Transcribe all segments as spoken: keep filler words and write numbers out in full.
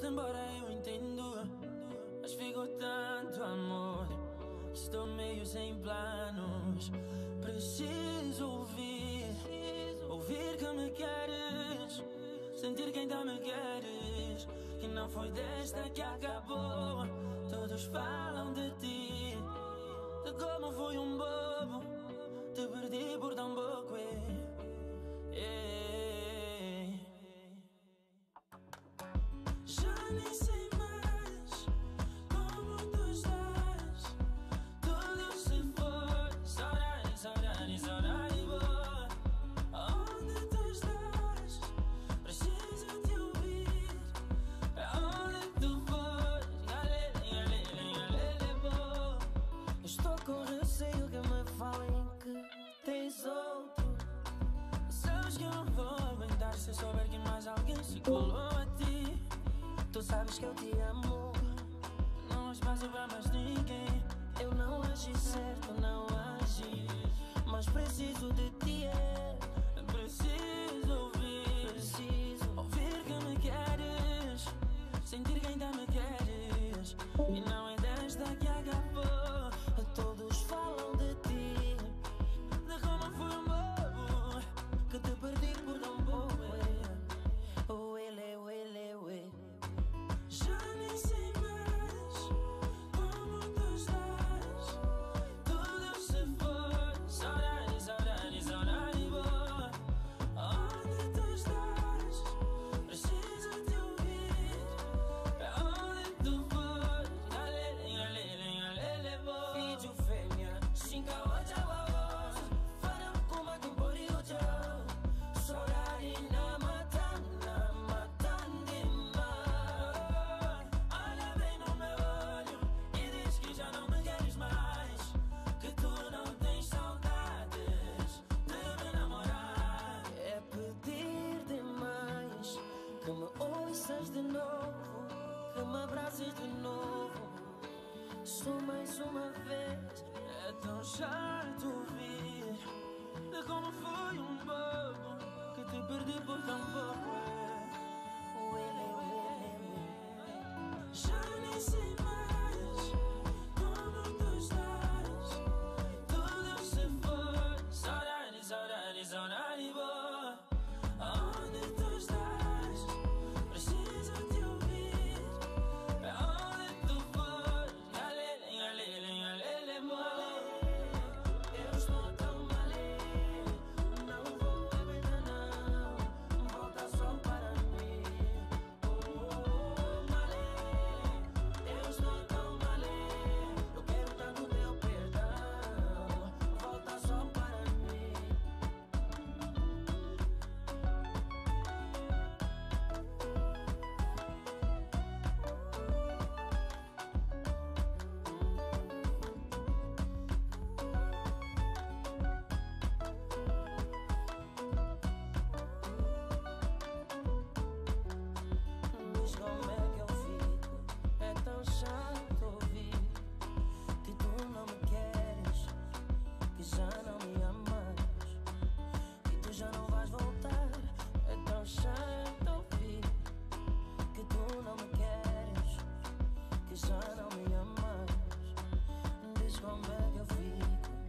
Foste embora, eu entendo, mas ficou tanto amor. Estou meio sem planos. Preciso ouvir, ouvir que me queres, sentir que ainda me queres, que não foi desta que acabou. Todos falam de ti, de como fui um bobo, te perdi por tão pouco. eh, eh. Já nem sei mais como tu estás. Tudo se foi, saudade, saudade, saudade boa. Onde tu estás? Preciso te ouvir. Aonde tu fores? Galele, galele, galele boa. Estou com receio que me falem que tens outro. Sabes que eu não vou aguentar se eu souber que mais alguém se colou a ti. Tu sabes que eu te amo, não há espaço pra mais ninguém. Eu não agi certo, não agi, mas preciso de ti, é. Preciso ouvir, preciso ouvir que me queres, sentir que ainda me queres, e não é desta que acabou. Todos falam de ti, de como fui um bobo, que te perdi por tão pouco. Oh, ele, oh, ele, oh, ele. Já nem sei mais como tu estás. Tudo se foi, saudade, saudade, saudade boa. Onde tu estás? Preciso te ouvir. Aonde tu fores? Galele, galele, galele boa. Vídeo fêmea, xinga o jawa. Farão kuma kumpori o jawa. Saudade na mata, na mata demais. Olha bem no meu olho e diz que já não me queres mais, que tu não tens saudades de me namorar. É pedir demais que me ouças de novo, que me abraces de novo. Só mais uma vez. É tão chato ouvir de como fui um bobo, que te perdi por tão pouco. Já nem sei mais como tu estás. Tudo se foi, saudade, saudade, saudade boa. Onde tu estás? Preciso te ouvir. Aonde tu fores? Galele, galele, galele boa. Eu estou tão mal, não vou aguentar não. Volta só para mim. Oh, malê, eu estou tão mal, eu quero tanto teu perdão. Volta só para mim. Diz como é que eu fico, é tão chato ouvir que tu não me queres, que já não me amas, que tu já não vais voltar. É tão chato ouvir que tu não me queres, que já não me amas. Diz como é que eu fico.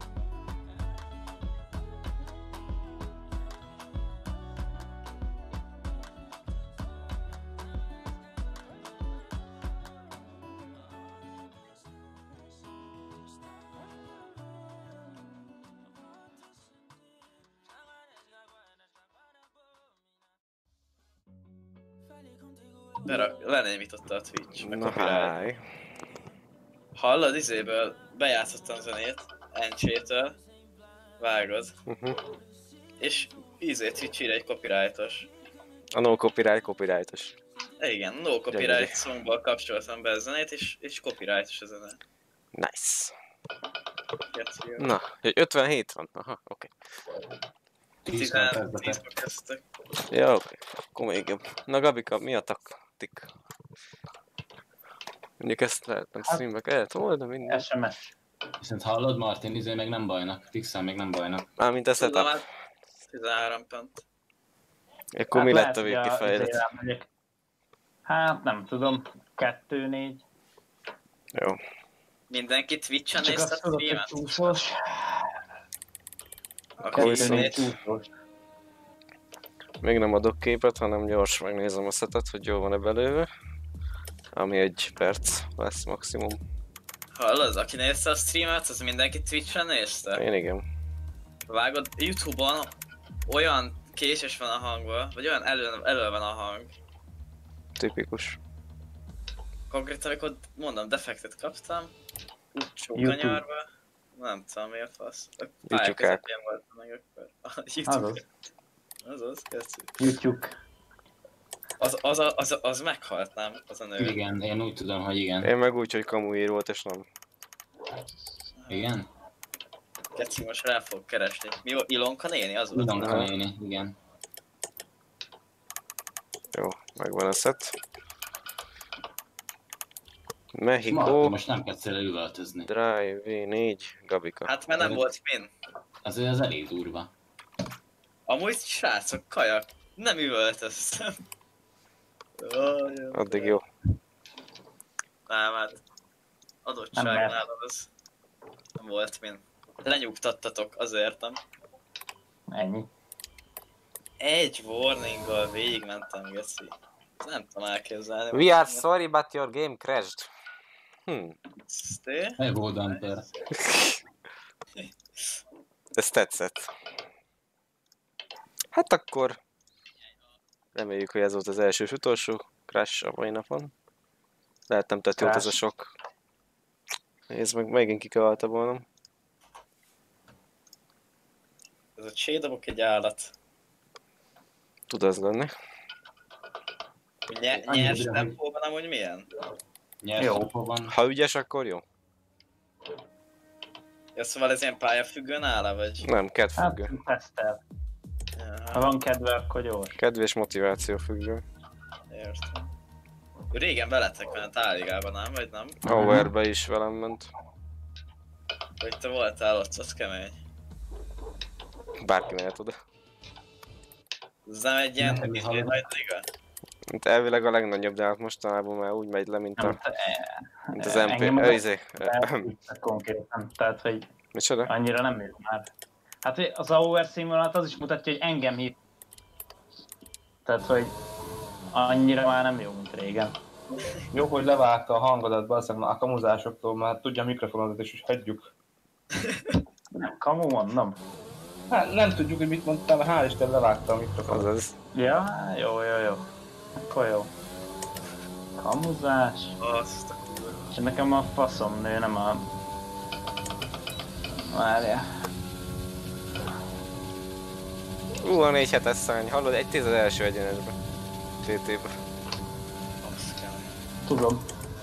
Mert lenémította a Twitch, meg Na copyright. háj. Hallod, izéből bejátszottam zenét, Encsétől, vágod, Uh-huh. és izé Twitch-ire egy copyrightos. A no copyright copyrightos. Igen, no copyright Gyönyörű. songból kapcsoltam be a zenét, és, és copyrightos a zene. Nice. Geci. Na, ötvenhét van. Aha, oké. tizentízba kezdtek. Ja, oké. Akkor még jobb. Na Gabika, mi a taktik? Mondjuk ezt lehetne streambe kellett volna, de minden. es em es. Viszont hallod, Martin, izé még nem bajnak. Pixel még nem bajnak. Mármint a Tudom, setup. hát tizenhárom pont. Akkor mi lett a lehet, hogy végkifejlet? izé rámegyek. Hát nem tudom, kettő, négy. Jó. Mindenki Twitch-en Csak nézte azt a tudod, hogy streamet? csúszós. Akkor Kettő, viszont- négy viszont... csúszós. Még nem adok képet, hanem gyors megnézem a szetet, hogy jól van-e belőle. Ami egy perc lesz maximum. Hallod, aki nézte a streamet, az mindenki Twitch-en nézte? Én igen. Vágod, YouTube-on olyan késés van a hangban, vagy olyan elő, elő van a hang. Tipikus. Konkrétan, amikor mondom, defektet kaptam, úgy YouTube. csókanyarba, nem tudom miért fasz. A YouTube pálya kák. közepén voltam meg akkor. A YouTube. Azaz. Azaz, kezdjük. YouTube. Az, az, az, az, az meghalt, nem? Az a nő. Igen, én úgy tudom, hogy igen. Én meg úgy, hogy kamuír volt, és nem. Igen? Geci, most rá fog keresni. Mi volt? Ilonka néni? Az volt? Ilonka néni, igen. Jó, megvan a szet. Marti, Mexico, most nem kezdsz el üvöltözni. Drive vé négy, Gabika. Hát mert nem volt min. Azért az elég durva. Amúgy srácok, kajak, nem üvöltöztem. Ó, jó. Addig jó. Nem, hát adottság Nem lehet. nálad az nem volt min. Lenyugtattatok, azért nem. Ennyi. Egy warninggal végigmentem, Geci. Nem tudom elképzelni. We are sorry, but your game crashed. Hm, Szté? Hey, Voldamper. ez tetszett. Hát akkor reméljük, hogy ez volt az első és utolsó crash a mai napon. Lehet nem tett jót ez a Crash. sok. Nézd meg, megint ki kell altabolnom. Ez a csédobok egy állat. Tud az lenni. Hogy nye- Annyira nyers bírom, tempóban amúgy milyen? Nyers Jó. tempóban. Ha ügyes, akkor jó. Ja, szóval ez ilyen pályafüggő nála, vagy? Nem, kedv Hát függő. tesztel. Ha Aha, van kedve, akkor gyors. Kedv és motiváció függő. értem. Régen veletek ment táligában, nem? Vagy nem? Overbe is velem ment. Vagy te voltál ott, az kemény. Bárki mehet oda. Ez nem egy ilyen Nekem is izé hallom. nagy liga? Mint elvileg a legnagyobb, de hát mostanában már úgy megy le, mint, Nem, a, te- e- mint az engem em pé... az- Ö, izé. elhűltek konkrétan. Tehát, hogy Micsoda? annyira nem jó már. Hát hogy az á o er színvonalat az is mutatja, hogy engem hív. Tehát, hogy annyira már nem jó, mint régen. Jó, hogy levágta a hangodat, basszeg, a kamuzásoktól, már tudja a mikrofonodat is, hogy hagyjuk. Nem, kamu mondom. Hát nem tudjuk, hogy mit mondtál, mert hál' Isten levágta a mikrofonodat. Azaz. Ja, jó, jó, jó. Akkor jó. Kamuzás. Azt a kurva. És nekem a faszom nő, nem a... Várja. Ú, a négy hetes szány, hallod? Egy tíz az első egyenesbe. té té-be. Azt kemény. Tudom.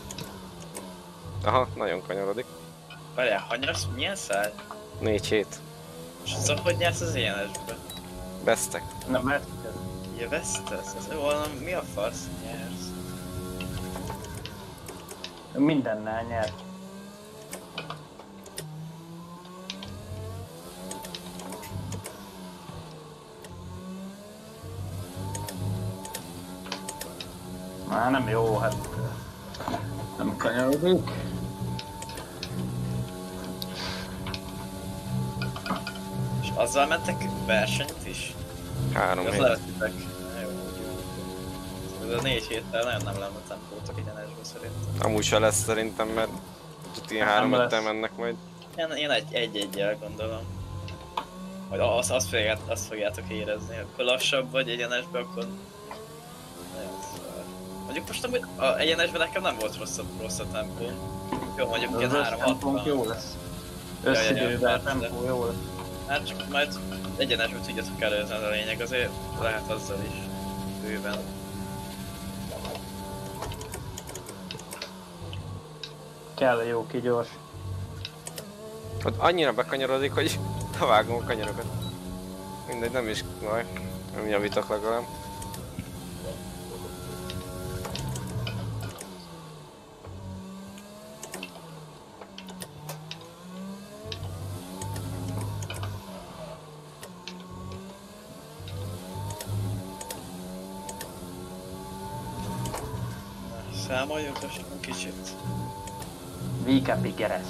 Aha, nagyon kanyarodik. Várjál, hanyas, milyen száj? négy hét. És az hogy nyersz az ilyenesbe? Vesztek. Nem, mert Ja, vesztesz? Ez jó, nem, mi a fasz nyersz? mindennel nyert. Már nem jó, hát nem kanyarodik. És azzal mentek versenyt is? Három Az hét. levetitek? Jó, jó. Ez a négy héttel nagyon nem lenne tempótok egyenesbe szerintem. Amúgy se lesz szerintem, mert tuti Nem három lesz. öttel mennek majd. Én, én egy, egy-egyel gondolom. Majd azt, azt, fogják, azt fogjátok érezni, akkor lassabb vagy egyenesbe, akkor... Nagyon szar. Mondjuk most amúgy a egyenesben nekem nem volt rossz a, rossz a tempó. Jó, mondjuk ilyen Az három tempónk hatvan. jó lesz. ja, ja, Összidővel persze. tempó jó lesz. Hát csak majd egyenesbe tudjatok előzni, az a lényeg, azért lehet azzal is bőven. Kell a jó kigyors. Ott annyira bekanyarodik, hogy vágom a kanyarokat. Mindegy, nem is baj. Nem javítok legalább. Felmajogosson kicsit. Vika Pigeres.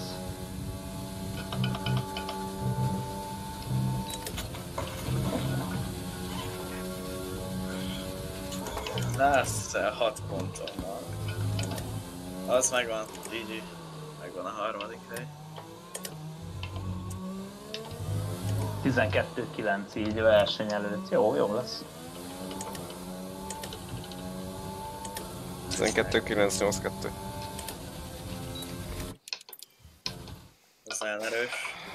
Száz hat ponton van. Az megvan, gé gé. Megvan a harmadik hely. tizenkettő kilenc így a verseny előtt. Jó, jó lesz. tizenkettő kilenc nyolcvankettő. Ez nagyon erős.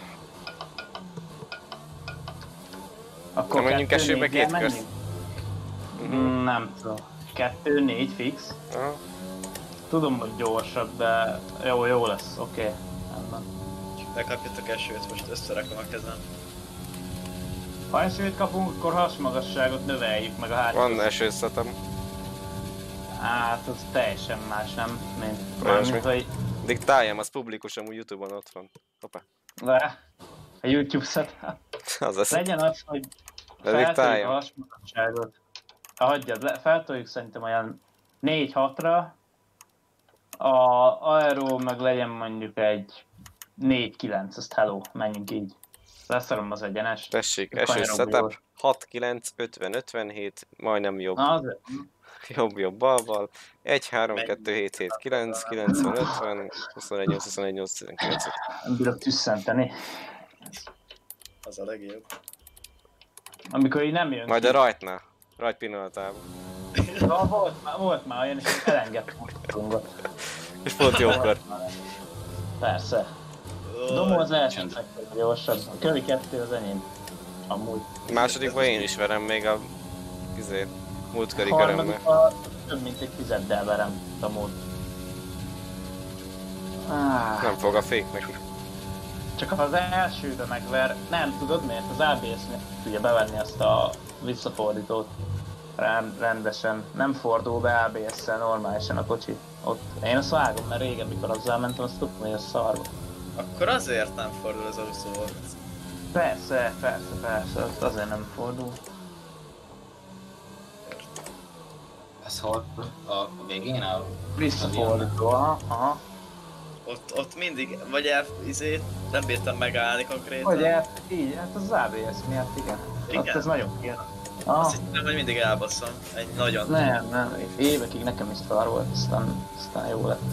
Akkor Nem menjünk kettő, esőbe négyen két menjünk? Mm, Nem tudom. Kettő, négy fix. Aha. Tudom, hogy gyorsabb, de jó, jó lesz. Oké. Okay. Rendben. Bekapjatok esőt, most összerakom a kezem. Ha esőt kapunk, akkor hasmagasságot növeljük meg a hátsó. Van esőszetem. Hát, az teljesen más, nem? Mint, Olyasmi. mint hogy Diktáljam, az publikus, amúgy Youtube-on ott van. Hoppá. le a YouTube setup. Az lesz. Legyen az, hogy De feltoljuk a diktáljam. hasmagasságot. Ha hagyjad, le, feltoljuk szerintem olyan négy hatra. A aero meg legyen mondjuk egy négy kilenc, azt hello, menjünk így. Leszarom az egyenest. Tessék, Kanyarom esős setup. gyors. hat kilenc ötven ötvenhét, majdnem jobb. Na, azért. Jobb, jobb, bal, bal. egy három kettő hét hét kilenc kilencven ötven huszonegy nyolc huszonegy nyolc tizenkilenc. Nem bírok tüsszenteni. Az a legjobb. Amikor így nem jön Majd ki. a rajtnál. Rajt pillanatában. Na, volt, már, volt már olyan, és elengedtem a tungot. És pont jókor. Persze. Domó az első szektor gyorsabb. A kövi kettő az enyém. Amúgy. Másodikban én is verem még a... Izé, múltkori körömmel. Harmadikban több mint egy tizeddel verem Domót. Ah, Nem fog a fék neki. csak az elsőbe megver, nem tudod miért? Az á bé es-nél tudja bevenni azt a visszafordítót Rend, rendesen. Nem fordul be á bé es-szel normálisan a kocsi. Ott. Én azt vágom, mert régen mikor azzal mentem, azt tudtam, hogy ez szarva. Akkor azért nem fordul az autó. Persze, persze, persze, az azért nem fordul. Ez hol? A végén a... Visszafordító, aha, aha. Ott, ott mindig, vagy el, izé, nem bírtam megállni konkrétan. Hogy el, így, hát az á bé es miatt, igen. Igen? Ott ez nagyon kijön. Azt Ah, hittem, hogy mindig elbaszom. Egy nagyon... nem, nem, évekig nekem is szar volt, aztán, aztán jó lett.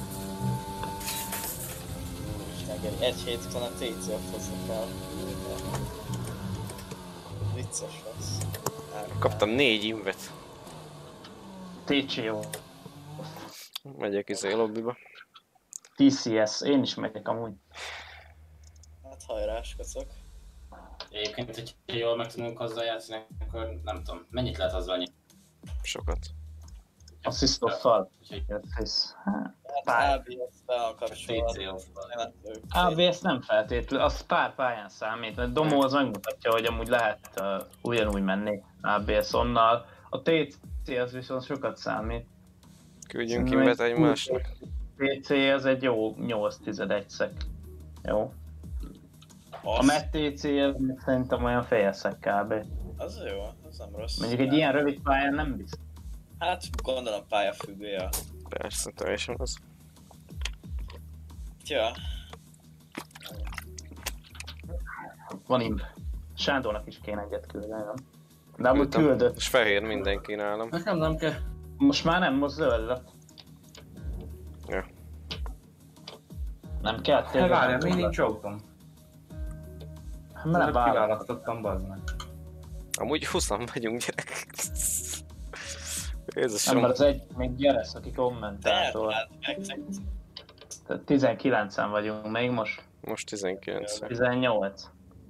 Úristen, egy hét után a té cé-t hozzak el. Vicces lesz. Kaptam négy invet. té cé jó. Megyek izé lobbiba. té cé es, én is megyek amúgy. Hát hajrás, kacok. Egyébként, hogyha jól meg tudunk azzal játszani, akkor nem tudom, mennyit lehet azzal nyitni? Sokat. Asszisztoffal. Úgyhogy Hát, Hát Pár. á bé es be van té kapcsolva. cé off. á bé es nem feltétlenül, az pár pályán számít, mert Domó az megmutatja, hogy amúgy lehet uh, ugyanúgy menni á bé es onnal. A té cé az viszont sokat számít. Küldjünk invet egymásnak. té cé az egy jó nyolc tizedegy szek. Jó. A Az, Met té cé az szerintem olyan fél szek kb. az jó, az nem rossz. Mondjuk egy ilyen rövid pályán nem biztos. Hát gondolom pályafüggője. Persze, teljesen az. Ja, Van imp. Sándornak is kéne egyet küldeni, nem? De amúgy Küldtem. küldött. És fehér mindenki nálam. Nekem nem kell. Most már nem, most zöld lett. Ja. Nem kell Hát tényleg. várjál, még nincs autóm. Hát mert nem vállal. Kiválasztottam, bazd meg. Amúgy huszan vagyunk, gyerek. Ez a Nem, mert sem. az egy még Geresz, aki de kommentától. hát meg Tehát tizenkilencen vagyunk még most. Most tizenkilenc. tizennyolc.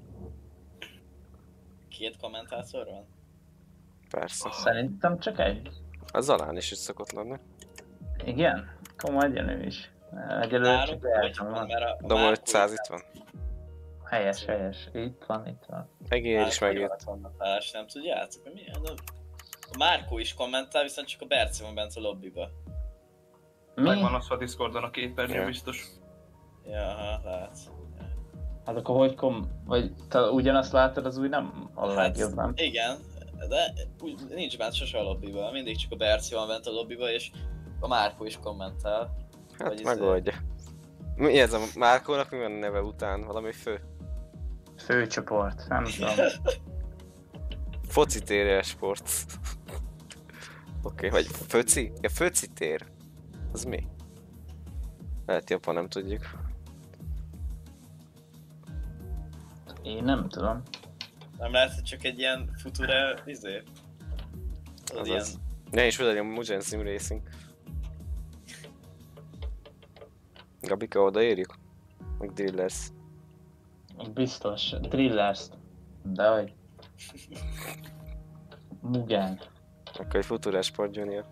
két kommentátor van? Persze. Szerintem csak egy. A Zalán is itt szokott lenni. Igen? Komoly egyen ő is. Egyelőre Nálunk csak hogy eltem van, van. mert a Domó Márkó ötszáz itt van. Helyes, helyes. Itt van, itt van. Egér is Márkó megjött. kommentálás, nem tudjátok, hogy milyen? A a Márkó is kommentál, viszont csak a Berci van bent a lobbiba. Mi? Megvan az a Discordon a képernyő Ja. biztos. Ja, aha, látsz. Hát akkor hogy kom... Vagy te ugyanazt látod, az úgy nem a Hát, legjobb, nem? Igen, de úgy nincs bent sose a lobbiba, mindig csak a Berci van bent a lobbiba, és a Márkó is kommentál. Hát Vagy megoldja. Mi ez a Márkónak mi van a neve után? Valami fő? Főcsoport, nem tudom. Foci tér sport. Oké, okay, vagy föci? Ja, föci tér. Az mi? Lehet jobban nem tudjuk. Én nem tudom. Nem lehet, hogy csak egy ilyen future, izé? Az ilyen... Azaz. Ne is odaadjam Mugen Sim Racing. Gabika, odaérjük? Meg Drillers. Biztos. Drillers. De hogy? Mugen. Akkor egy Future Sport Junior.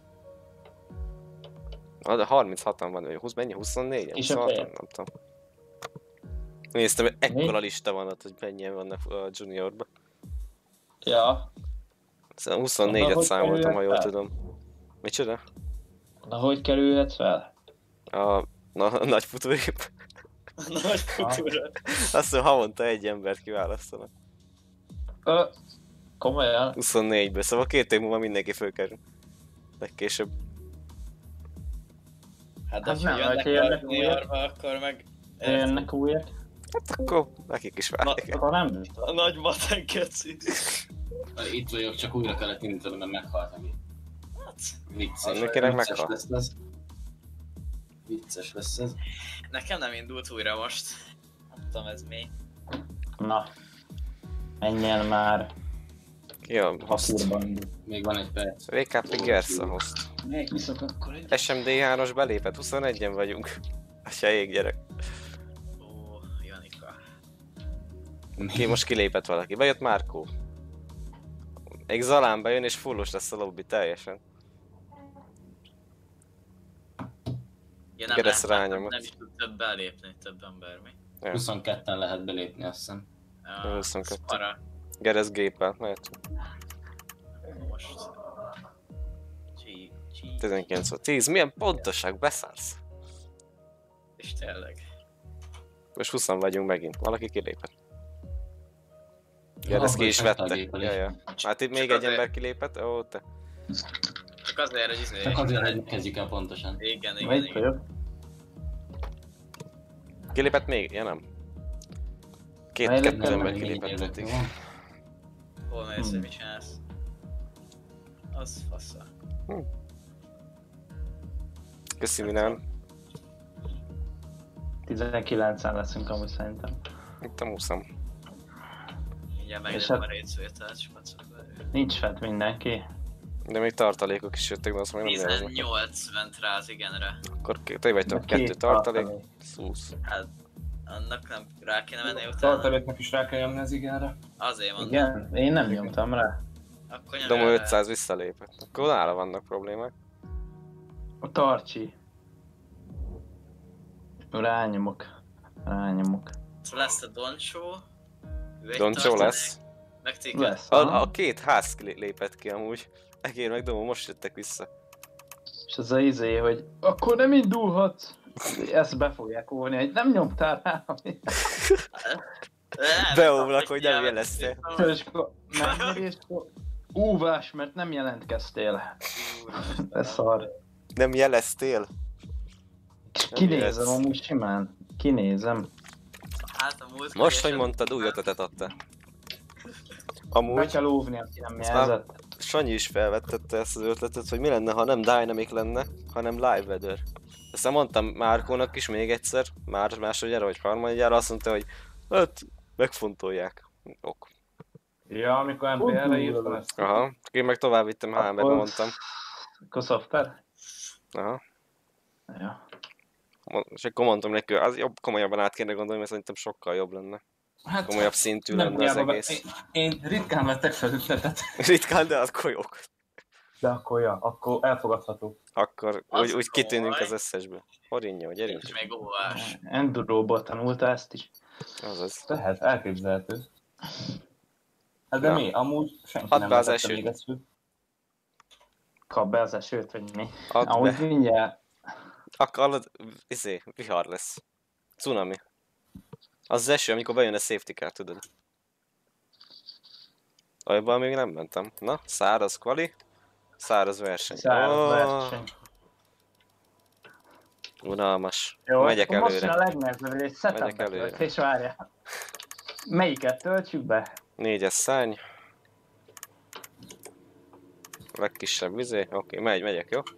Ah, de harminchatan van, vagy húsz, mennyi? huszonnégyen? És a huszonhatan? feje? Nem tudom. Néztem, hogy ekkora Mi? lista van ott, hogy mennyien vannak a juniorba. Ja. Szóval huszonnégyet hogy számoltam, ha jól kerülhet fel? tudom. Micsoda? Na hogy kerülhet fel? A, na, a nagy futóép. Nagy future. Azt hiszem havonta egy embert kiválasztanak. Ö, komolyan? huszonnégyből, szóval két év múlva mindenki fölkerül. Legkésőbb. Hát de Hát ha nem, jönnek hogyha jönnek a juniorba, akkor meg... Jönnek újak? Hát akkor nekik is válik. Akkor nem biztos. A nagy matek keci. Itt vagyok, csak újra kellett indítanom, mert meghalt neki. Hát, Vicces. Mindenkinek Vicces meghalt. lesz ez. Vicces lesz ez. nekem nem indult újra most. Nem tudom ez mi. Na. Menjen már. Ki a A host? kurban. Még van egy perc. vé ká pé Gersz a host. Még viszont akkor egy... es em dé hármas belépett, huszonegyen vagyunk. A se ég gyerek. Ó, Janika. Ki most kilépett valaki? Bejött Márkó. Még Zalán bejön és fullos lesz a lobby teljesen. Ja, nem Geresz lehet, nem, rányomott. nem is tud több belépni, több ember mi. Ja. huszonketten lehet belépni, azt hiszem. Ja, huszonkettő. Para. Geresz géppel, mehet. Most. Csí, csí. tizenkilenc volt. tíz, milyen pontosak, beszállsz. És tényleg. Most húszan vagyunk megint, valaki kilépett. Geresz ki is Akkor vette. gépel Ja, is. ja. Hát itt Csak még egy azért- ember kilépett, ó te. Csak azért, hogy izé... Csak azért, hogy kezdjük el pontosan. Igen, igen, Vagy igen. vagyok. Kilépett még? Ja nem. Két, Fejlett kettő nem, ember Még kilépett négy eddig. évek van. Hol mész, Hmm. hogy mit csinálsz? Az fassa. Köszi Milán. tizenkilencen leszünk amúgy szerintem. Itt a húszam. Mindjárt És megnézem hát- a részvételt, spacok belül. Nincs fent mindenki. De még tartalékok is jöttek, de azt még nem néznek. tizennyolc ment rá az igenre. Akkor k- te vagy De kettő két tartalék. tartalék. húsz. Hát, annak nem rá kéne menni utána. Tartaléknak is rá kell jönni az igenre. Azért mondom. Igen, én nem nyomtam rá. Akkor Domo nyomjál rá. ötszáz visszalépett. Akkor nála vannak problémák. A tarcsi. Rányomok. Rányomok. Szóval lesz a Doncsó. ő egy Doncsó tartalék, lesz. Meg Ticket. Lesz. A, a két ház lé- lépett ki amúgy. Egér meg Domo most jöttek vissza. És az a izé, hogy akkor nem indulhatsz. Ezt be fogják ólni, hogy nem nyomtál rá. Nem, Beomlak, nem, hogy nem nem, jeleztél. És akkor megnyeri, és akkor úvás, mert nem jelentkeztél. Ez szar. Nem jeleztél? Kinézem jelez. amúgy simán. Kinézem. Hát a múlt Most, hogy mondtad, új ötletet adta. Be Amúgy kell óvni, aki nem Ezt már- jelzett. Sanyi is felvettette ezt az ötletet, hogy mi lenne, ha nem Dynamic lenne, hanem Live Weather. Aztán mondtam Márkónak is még egyszer, már másodjára vagy harmadjára, azt mondta, hogy hát megfontolják. Ok. Ja, amikor em pé er-re írtam ezt. Aha, én meg tovább vittem há em-be, Akkor- mondtam. Akkor szoftver? Aha. Ja. Mond- És akkor mondtam neki, hogy az jobb, komolyabban át kéne gondolni, mert szerintem sokkal jobb lenne. Hát, Komolyabb szintű nem lenne az hiába, egész. Én, én ritkán vettek fel ötletet. Ritkán, de akkor jók. De akkor ja, akkor elfogadható. Akkor Az úgy, úgy kitűnünk komoly. az összesből. Horinnyó, gyerünk. Nincs még óvás. Enduróból tanulta ezt is. Azaz. Tehát elképzelhető. Hát de Ja. mi? Amúgy senki Add nem be az vetette esőt. még ezt föl. Kap be az esőt, vagy mi? Add Ahogy be. mindjárt. Akkor hallod, izé, vihar lesz. Cunami. Az az eső, amikor bejön a safety car, tudod. Olyanban még nem mentem. Na, száraz kvali, száraz verseny. Száraz Ó, verseny. Unalmas. Jó, Megyek akkor most jön előre. a legnehezebb, hogy egy Megyek setup előre. betöltés, várjál. Melyiket töltsük be? Négyes szárny. Legkisebb vizé. Oké, okay, megy, megyek, jó?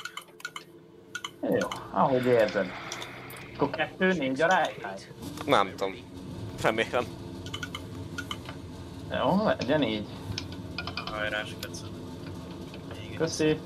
Jó, ahogy érzed. Akkor kettő, négy a rájtály. Nem tudom. Remélem. Jó, legyen így. Hajrá, specol. Még egy. Köszi.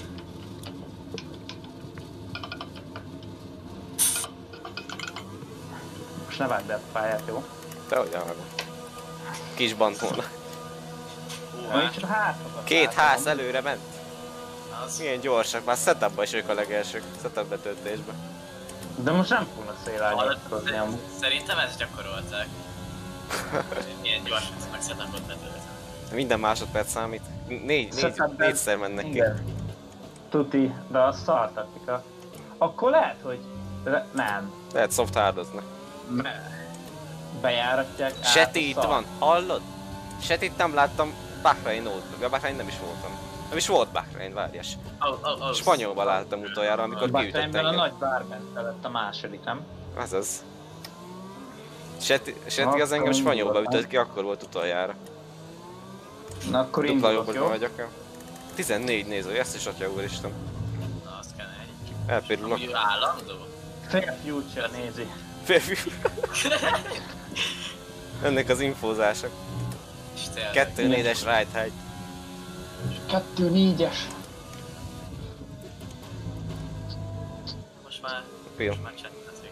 Most ne vágd el a pályát, jó? Te hogy állod? Kis bantóna. Hú, Na, hát, így csak hátrakat Két látom. ház előre ment. az... Milyen gyorsak. Már setupban is ők a legelsők. Setup betöltésben. De most nem fognak szél Hallod, árnyékozni amúgy. Szerintem ezt gyakorolták. Ilyen gyorsan meg setupot betölteni. Minden másodperc számít. Négy, négy, Setupben- négyszer mennek ki. Igen. Tuti, de az szar taktika. Akkor lehet, hogy... de nem. Lehet soft hardoznak. Me- Bejáratják át a Seti itt szart. van, hallod? Setit nem láttam Bahrain óta, a Bahrain nem is voltam. Nem is volt Bahrain, várjas. Oh, oh, oh. Spanyolban láttam utoljára, amikor kiütött Bahreinben a engem. nagy bármente lett a második, nem? Azaz. Seti, Seti az engem Akkor Spanyolba indulok, ütött ki, akkor volt utoljára. Na akkor Dupla indulok, jobbosban jó? vagyok. tizennégy néző, ezt is atya úristen. Na, azt kell egy. Elpirulok. Amúgy ő állandó? Fair Future nézi. Férfi. Ennek az infózások. És tényleg. Kettő négyes right height. Kettő négyes. Most már... Jó. Most már csettezik.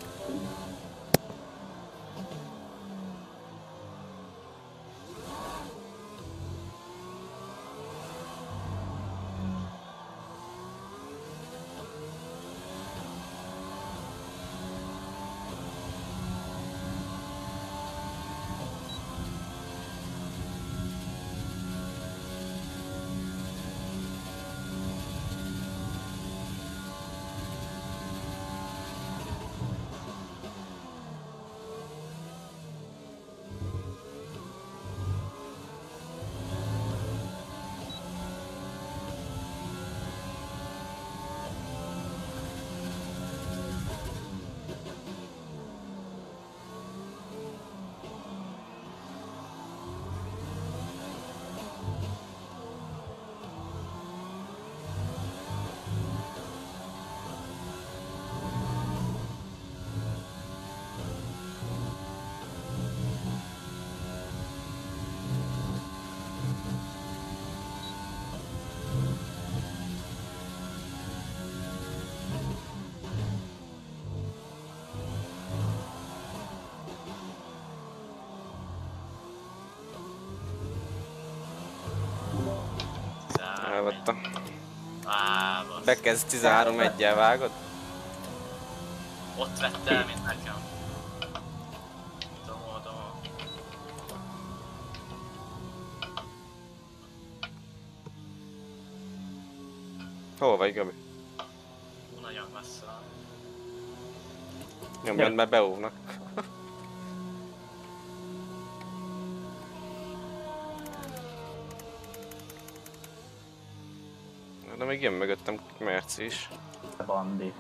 Elvettem. Á, basz. Bekezd tizenhárom egyel vágod? Ott vette el, mint nekem. Domó, domó. Hol vagy, Gabi? Hú, nagyon messze van. Nyomjad, mert beóvnak. De még jön mögöttem Merci is. Bandit.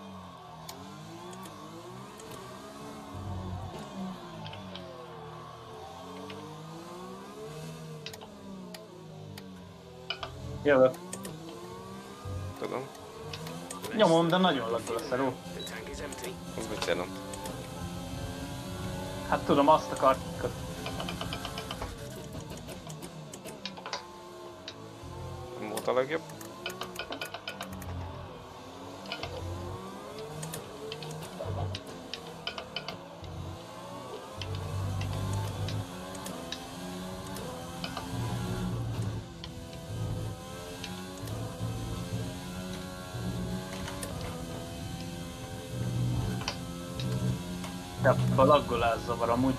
Jövök. Tudom. Nyomom, de nagyon laggol a szarú. Az mit jelent? Hát tudom, azt akartuk. Nem volt a legjobb. Ja, a laggolás zavar amúgy.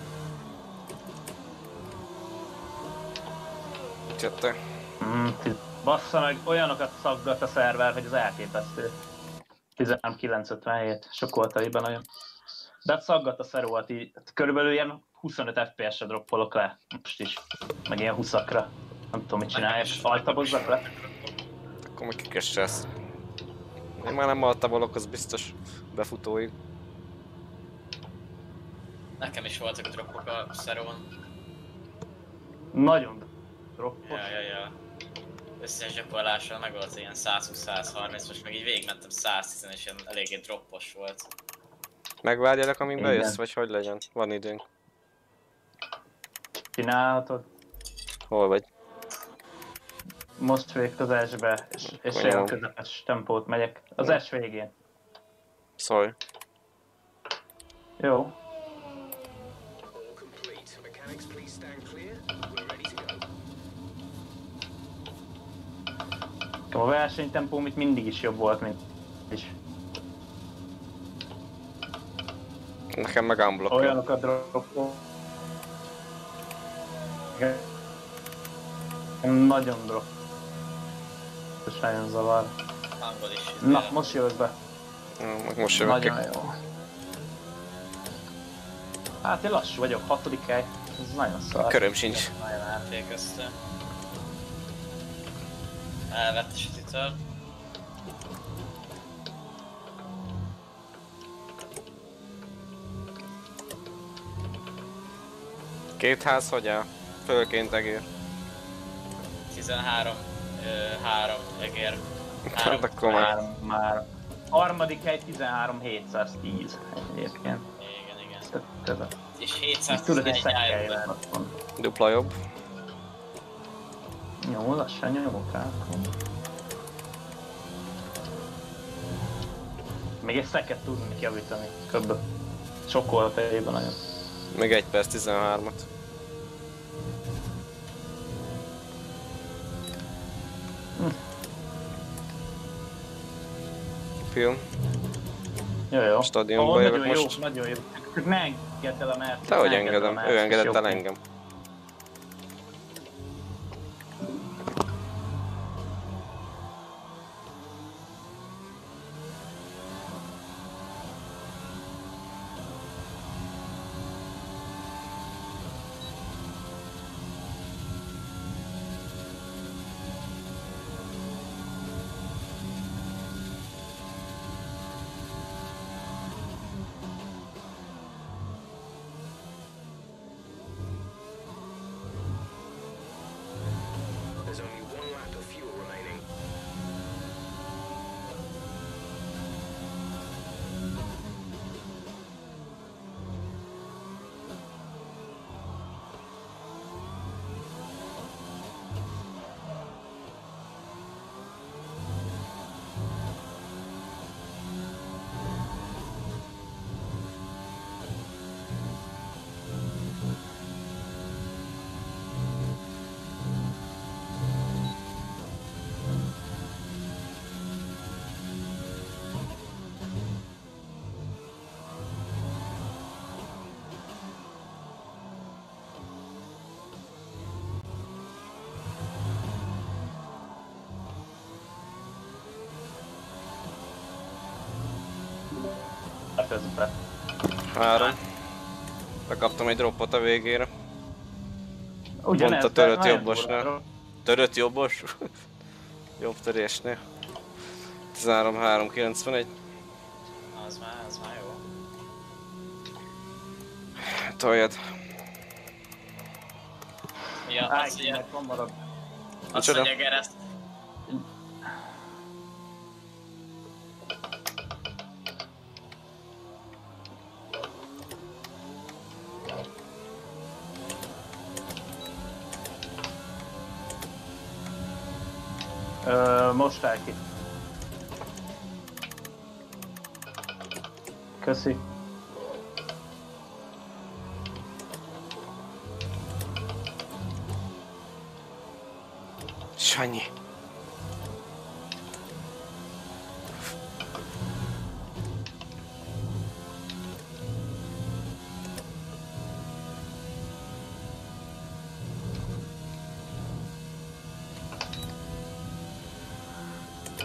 Mit jöttek? Mm, Bassza meg, olyanokat szaggat a szerver, hogy az elképesztő. tizenhárom kilencszázötvenhét, sokkoltaiban nagyon. De hát szaggat a szeróat így, körülbelül ilyen huszonöt ef pé es-re droppolok le, most is. Meg ilyen huszakra. Nem tudom, mit csinálja, és altabozzak le. Akkor meg kikesselsz. Én már nem altabolok, az biztos befutóig. Nekem is voltak a droppok a szerón. Nagyon droppos. Ja, ja, ja. Összes gyakorlással meg volt ilyen százhúsz százharminc, most meg így végigmentem száztíz és ilyen eléggé droppos volt. Megvárjalak, amíg Igen. bejössz, vagy hogy legyen? Van időnk. Csinálhatod. Hol vagy? Most végtözésbe, és, és Akkor olyan jó. közepes tempót megyek. Az es végén. Szólj. Jó. A versenytempó mit mindig is jobb volt, mint is. Nekem meg unblock. Olyanokat droppol. Nagyon drop. És nagyon zavar. Hangod is. Na, most jövök be. Meg most jövök ki. Nagyon jó. Hát én lassú vagyok, hatodik hely. Ez nagyon szar. Köröm sincs. Nagyon át. Fékezte. Elvett a sütitől. Két ház hogy áll? Fölként egér. tizenhárom, három egér. Hát akkor már. Már, már. Harmadik hely tizenhárom hétszáztíz egyébként. Igen, igen. Tök közel. És Tudod, hogy hétszáztizenegy szekkelj álljon. Dupla jobb. Jó, lassan nyomok rá. Még egy szeket tudnék javítani, köbből. Sokkol a fejében nagyon. Még egy perc tizenhármat. Hm. Film. Jó, jó. Stadionba Ó, jövök nagyon jó, most. nagyon jó. Csak ne engedd el a Mercedes. Te hogy ne engedd el a engedem? Ő Mercedes, engedett el jó. engem. There's only one lap of fuel remaining. Közben. Három. Bekaptam egy droppot a végére. Ugyanez, Mondta de törött nagyon jobbosnál. durva. Törött jobbos? Jobb törésnél. tizenhárom három kilencvenegy. Az már, az már jó. Toljad. Ja, Állj azt ki, ugye, mert van marad. azt Micsoda? mondja Gereszt. Ö, most áll ki. Köszi. Sanyi.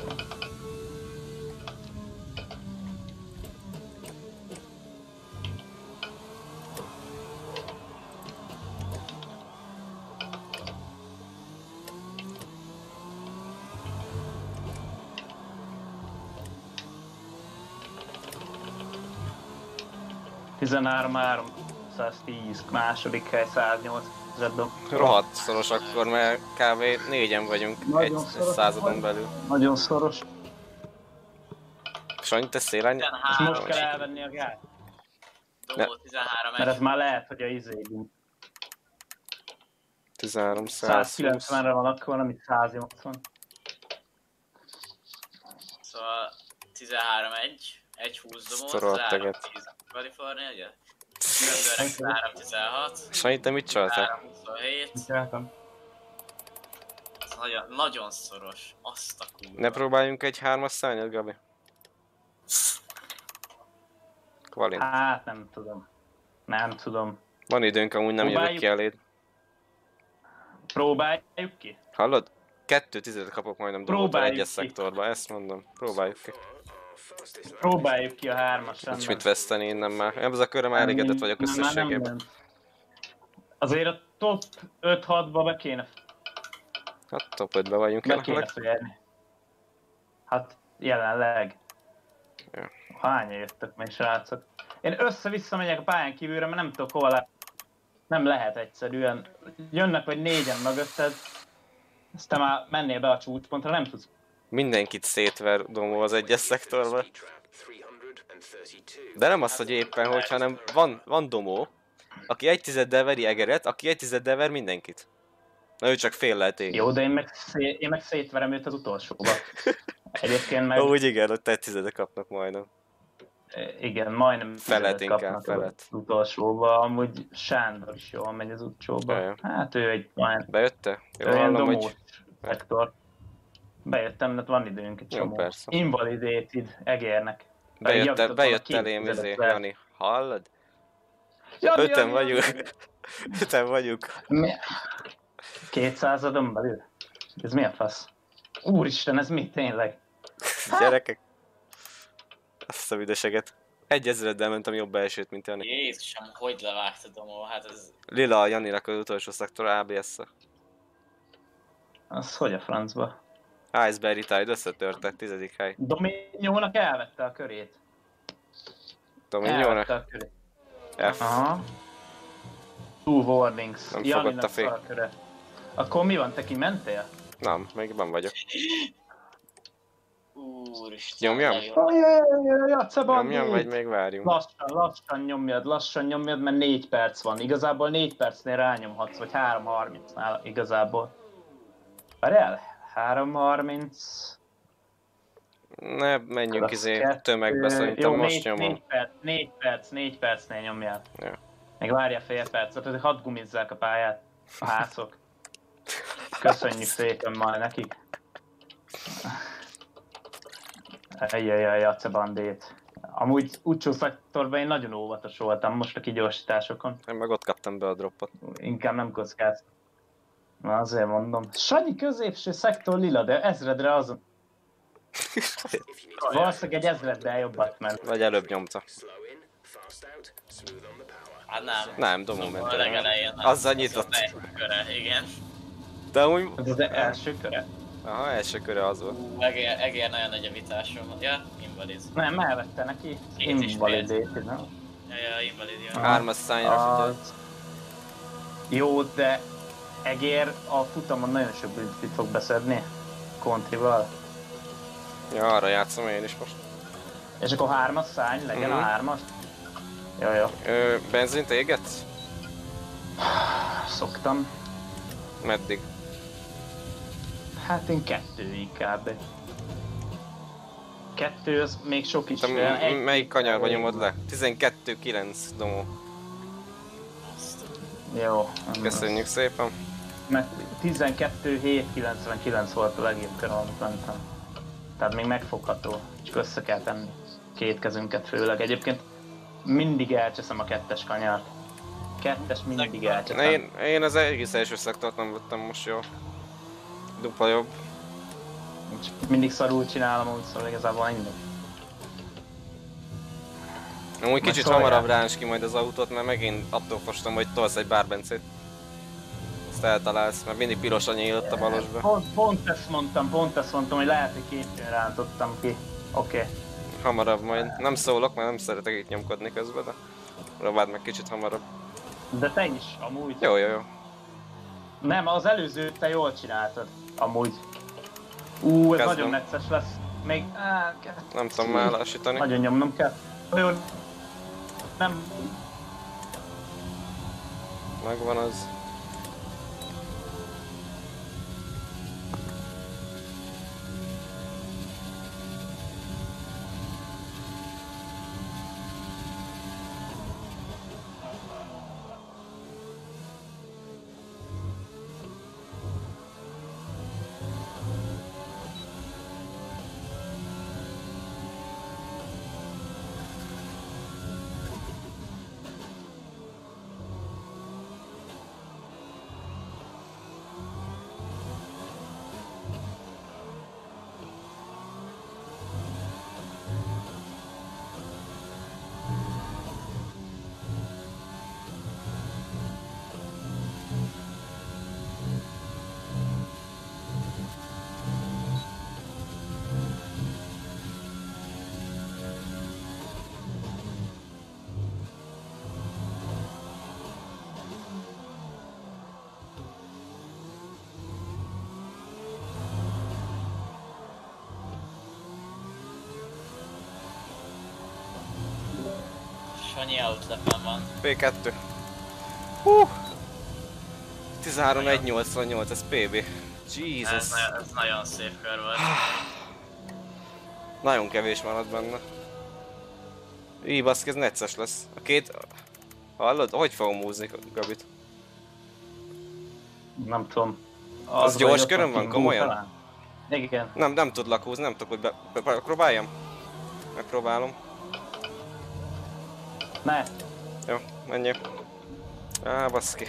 tizenhárom háromszáztíz, második hely száznyolc. Rohadt szoros akkor, mert kb. Négyen vagyunk Nagyon egy szoros századon vagy. belül. Nagyon szoros. Sanyi, te szélen? Ezt tizenhárom, most kell elvenni a gát. Dobó tizenhárom Mert ez egy. már lehet, hogy a izébünk. tizenhárom száz húsz. százkilencvenre van akkor valami száznyolcvan. Szóval tizenhárom egy, egy húsz dobó, Szorolt tizenhárom teget. tíz Kalifornia, ugye? Göndörnek tizenhárom tizenhat, Sanyi, te mit csináltál? tizenhárom huszonhét. Csináltam. Ez nagyon, nagyon szoros. Azt a kurva. Ne próbáljunk egy hármas szányat, Gabi? Kvalin. Hát nem tudom. Nem tudom. Van időnk, amúgy nem jövök Próbáljuk. ki eléd. Próbáljuk ki? Hallod? Kettő tizedet kapok majdnem dobótól Próbáljuk egyes ki. szektorba, ezt mondom. Próbáljuk ki. Próbáljuk ki a hármas Nincs rendben. mit veszteni innen már. Ebben a körre már elégedett vagyok Nem, már nem összességében. ment. Azért a top öt-hatba be kéne, Hát top ötbe vagyunk be kéne jelenleg. férni. Hát jelenleg. Ja. Hányan jöttök még srácok? Én össze-vissza megyek a pályán kívülre, mert nem tudok hova le... Nem lehet egyszerűen. Jönnek vagy négyen mögötted, aztán már mennél be a csúcspontra, nem tudsz. Mindenkit szétver domó az egyes szektorba. De nem az, hogy éppen, hogy, hanem van, van domó, aki egy tizeddel veri egeret, aki egy tizeddel ver mindenkit. Na ő csak fél lehet égni. Jó, de én meg, szé- én meg szétverem őt az utolsóba. Egyébként meg... Úgy igen, ott egy tizedek kapnak majdnem. Igen, majdnem Felett tizedet inkább, kapnak felett. az utolsóba, amúgy Sándor is jól megy az utolsóba. Jaj. Hát ő egy olyan, Bejötte? Jó, ő olyan hallom, domós hogy... szektor. Bejöttem, mert van időnk egy Jó, csomó. persze. Invalidated egérnek. Bejött, Javítottam bejött a két elém, tizedet izé, le. Jani. Hallod? Jani, Öten Jani, vagyunk. Jani. Öten vagyunk. Mi? kétszázadon belül? Ez mi a fasz? Úristen, ez mi tényleg? Gyerekek. Azt a üdeseget. Egy ezreddel mentem jobb elsőt, mint Jani. Jézusom, hogy levágta domó, hát ez... Lila a Janinak az utolsó szektor á bé es-a. Az hogy a francba? Iceberry Tide összetörtek, tizedik hely. Dominiónak elvette a körét. Dominiónak. Elvette a körét. F. Aha. Two warnings. Nem Janinak fogott a fék. szar a köre. Akkor mi van, te kimentél? Nem, még van vagyok. Úristen, Nyomjam? de jó. Ajajajajaj, Jace Nyomjam, vagy bandit! még várjunk? Lassan, lassan nyomjad, lassan nyomjad, mert négy perc van. Igazából négy percnél rányomhatsz, vagy három harmincnál igazából. Várjál? három harminc... Ne, menjünk Az izé kettő- tömegbe, szerintem jó, most négy, nyomom. négy perc, négy perc, négy percnél nyomjál. Ja. Még várjál fél percet, hogy hadd gumizzák a pályát, a házok. Köszönjük szépen majd nekik. Ejjjjjjj, Jace bandét. Amúgy úcsó szektorban én nagyon óvatos voltam most a kigyorsításokon. Én meg ott kaptam be a droppot. Inkább nem kockáztam. Na azért mondom. Sanyi középső szektor lila, de ezredre azon. Valószínűleg egy ezreddel jobbat ment. Vagy előbb nyomta. Hát nem. Nem, domó ment A el. legelején. nem. Azzal Az nyitott. az első köre, igen. De amúgy... Ez az első köre. Aha, első köre az volt. Egér, egér nagyon nagy javításom. Ja, invalid. Nem, elvette neki. Két is Invalidated, nem? Ja, ja, invalid, ja. Hármas szányra figyelj. Az... Jó, de egér a futamon nagyon sok büntetit fog beszedni. Kontrival. Ja, arra játszom én is most. És akkor hármas szány, legyen Mhm. a hármas. Jó, jó. Ö, benzint égetsz? Szoktam. Meddig? Hát én kettő inkább. Kettő, az még sok is. Te olyan m- egy- melyik kanyarba nyomod le? tizenkettő kilenc, domó. Jó. Köszönjük szépen. Mert tizenkettő hét kilencvenkilenc volt a legjobb kör, amit mentem. Tehát még megfogható, csak össze kell tenni két kezünket főleg. Egyébként mindig elcseszem a kettes kanyart. Kettes mindig elcseszem. Én, én az egész első szektort nem vettem most jó. Dupla jobb. Csak mindig szarul csinálom, úgy szóval igazából ennyi. Amúgy kicsit szólják. hamarabb ráncs ki majd az autót, mert megint attól fostam, hogy tolsz egy bárbencét. Azt eltalálsz, mert mindig piros nyílt a balosba. Pont, pont ezt mondtam, pont ezt mondtam, hogy lehet, hogy későn rántottam ki. Oké. Okay. Hamarabb majd. Nem szólok, mert nem szeretek itt nyomkodni közben, de próbáld meg kicsit hamarabb. De te is, amúgy. Jó, jó, jó. Nem, az előző te jól csináltad, amúgy. Ú, ez Kezdem. nagyon necces lesz. Még... Á, Nem tudom már lassítani. nagyon nyomnom kell. Olyan... Nem... Megvan az. Sanyi outlepen van. pé kettő. Hú! tizenhárom egy nyolcvannyolc, ez pé bé. Jesus. Ez, nagyon- ez nagyon szép kör volt. Nagyon kevés maradt benne. Így baszki, ez necces lesz. A két... Hallod? Hogy fogom húzni Gabit? Nem tudom. Az gyors vagy ott köröm a van, King komolyan? talán? Igen. Nem, nem tudlak húzni, nem tudok, hogy be... be, be próbáljam? Megpróbálom. Ne. Jó, menjél. Á, baszki.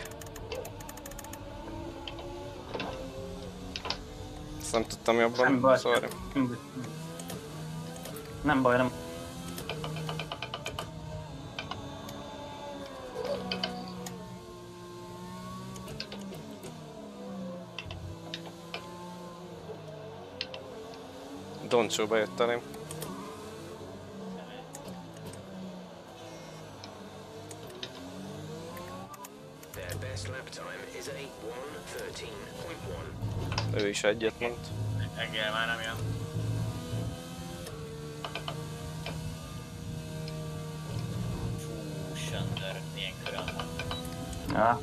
Ezt nem tudtam Nem jobban, baj. sorry. Nem baj, nem. Doncsóba jött elém. Their best lap time is eight one thirteen point one. Ő is egyet mondt. Egér már nem jön. Fú, Sönder, milyen köröm van. Ja.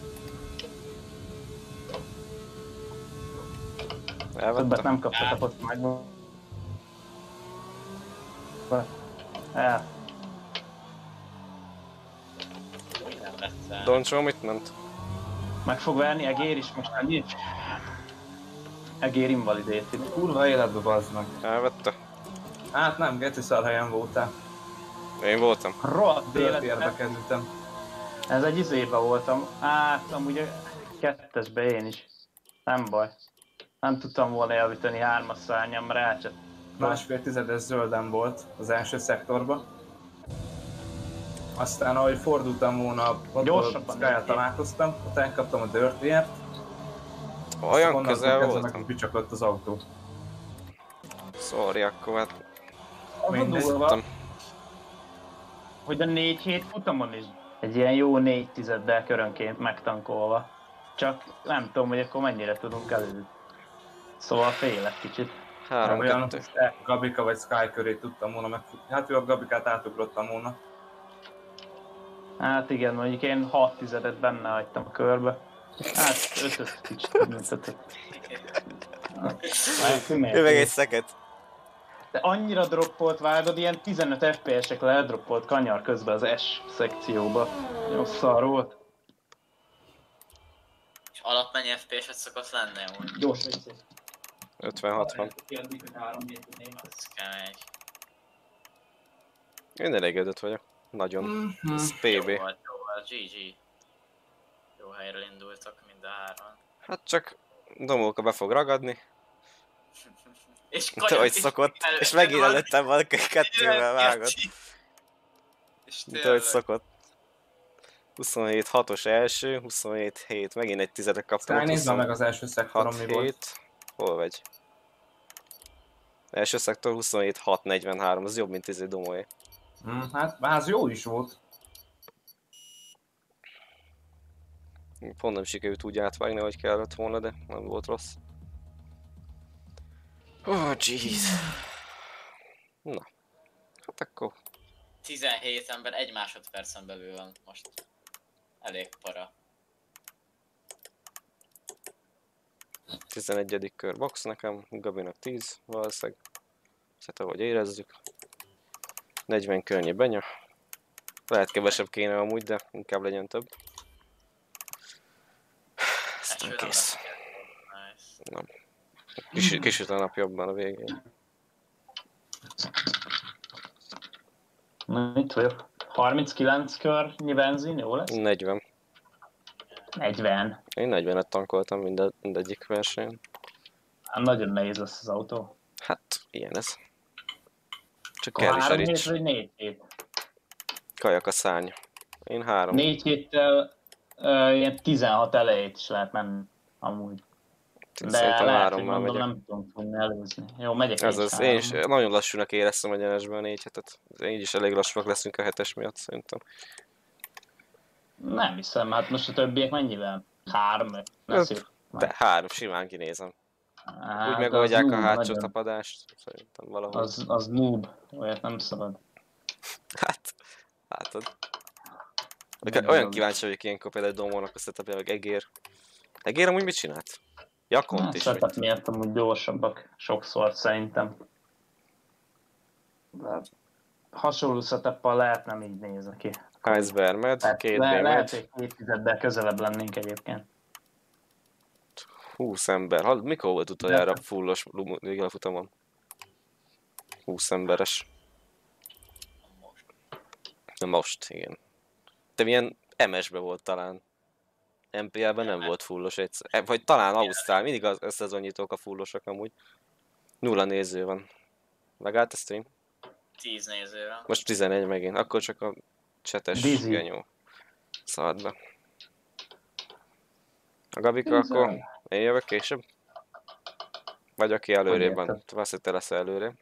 Többet Elvettem. nem kaptak a meg. El. Nem lesz el. Doncsó mit ment? Meg fog verni, Egér is most annyi? Egér invalidated. Kurva életbe bazd meg. Elvette. Hát nem, geci szar helyen voltál. Én voltam. Rohadt Töltérbe életben. kerültem. Ez egy izébe voltam. Hát amúgy a kettesbe én is. Nem baj. Nem tudtam volna javítani hármas szárnyam, rácsett. Másfél tizedes zölden volt az első szektorban. Aztán ahogy fordultam volna, ott Gyorsabban Sky-jal neki. találkoztam, ott elkaptam a Dirty-ért. Olyan Onnantól közel kezdve voltam. meg bicsakott az autó. Sorry, akkor hát Mindegy. tudtam. Hogy a négy hét futamon is egy ilyen jó négy tizeddel körönként megtankolva. Csak nem tudom, hogy akkor mennyire tudunk elő. Szóval félek kicsit. három Olyan kettő. Gabika vagy Sky köré tudtam volna megfutni. Hát ő a Gabikát átugrottam volna. Hát igen, mondjuk én hat tizedet benne hagytam a körbe. Hát ötöt kicsit, mint ötöt. Hát, Ő meg egy szeket. De annyira droppolt, vágod, ilyen tizenöt ef pé es-ekre eldroppolt kanyar közben az S szekcióba. Jó szar volt. És alap mennyi ef pé es-et szokott lenni amúgy? Gyors vissza. ötven hatvan. Ez kemény. Én elégedett vagyok. Nagyon. Ez pé bé. Jó volt, jó volt, gé gé. Jó helyről indultak mind a hárman. Hát csak Domóka be fog ragadni. És Te hogy szokott, és megint előttem van kettővel vágott. És Te hogy tényleg. szokott. huszonhét hatos első, huszonhét hét, megint egy tizedek kaptam. Aztán nézd meg az első szektorom mi volt. hét, hol vagy? Első szektor huszonhét hat negyvenhárom, az jobb, mint izé Domóé. Mm, hát az jó is volt. Pont nem sikerült úgy átvágni, ahogy kellett volna, de nem volt rossz. Oh, jeez. Na. Hát akkor tizenhét ember egy másodpercen belül van most. Elég para. tizenegyedik kör box nekem, Gabinak tíz valószínűleg. Hát ahogy érezzük. negyven környi benya. Lehet kevesebb kéne amúgy, de inkább legyen több. Aztán Eső nem kész. lesz. Nice. Nem. Kis, kisüt a nap jobban a végén. Na, itt vagyok. harminckilenc környi benzin, jó lesz? negyven. negyven. Én negyvenet tankoltam minde, mindegyik versenyen. Hát nagyon nehéz lesz az autó. Hát, ilyen ez. Csak A kell is a három hét rics. vagy négy hét? Kajak a szárny. Én három. Négy héttel uh, ilyen tizenhat elejét is lehet menni, amúgy. De Szerintem lehet, hogy hárommal mondom, megyek. nem tudom tudni előzni. Jó, megyek Ez én az, is én is hárommal. nagyon lassúnak éreztem a egyenesben a négy hetet. Így is elég lassúak leszünk a hetes miatt szerintem. Nem hiszem, hát most a többiek mennyivel? Három, ne Hát, szép. De három, simán kinézem. Hát, Úgy az megoldják a noob hátsó nagyon. tapadást, szerintem valahol. Az, az noob, olyat nem szabad. Hát, látod. Nem Olyan tudom. kíváncsi vagyok ilyenkor például Domónak a setupja, meg Egér. Egér amúgy mit csinált? Jakont Hát, is. setup mit? miatt amúgy gyorsabbak sokszor szerintem. De hasonló setuppal lehet nem így néz ki. Iceberg med, Tehát két le, lehet, B-med, hogy két tizeddel közelebb lennénk egyébként. húsz ember. Hall, mikor volt utoljára fullos Liga futamon? húsz emberes. Na most, igen. De milyen em es-be volt talán. em pé el-ben nem volt fullos egyszer. E, vagy talán Ausztrál, mindig az összezonnyítók a fullosak amúgy. Nulla néző van. Megállt a stream? tíz néző van. Most tizenegy megint, akkor csak a csetes Dizzy. genyó szállt be. A Gabika, akkor én jövök később? Vagy aki előrébb van, valószínűleg te leszel előre.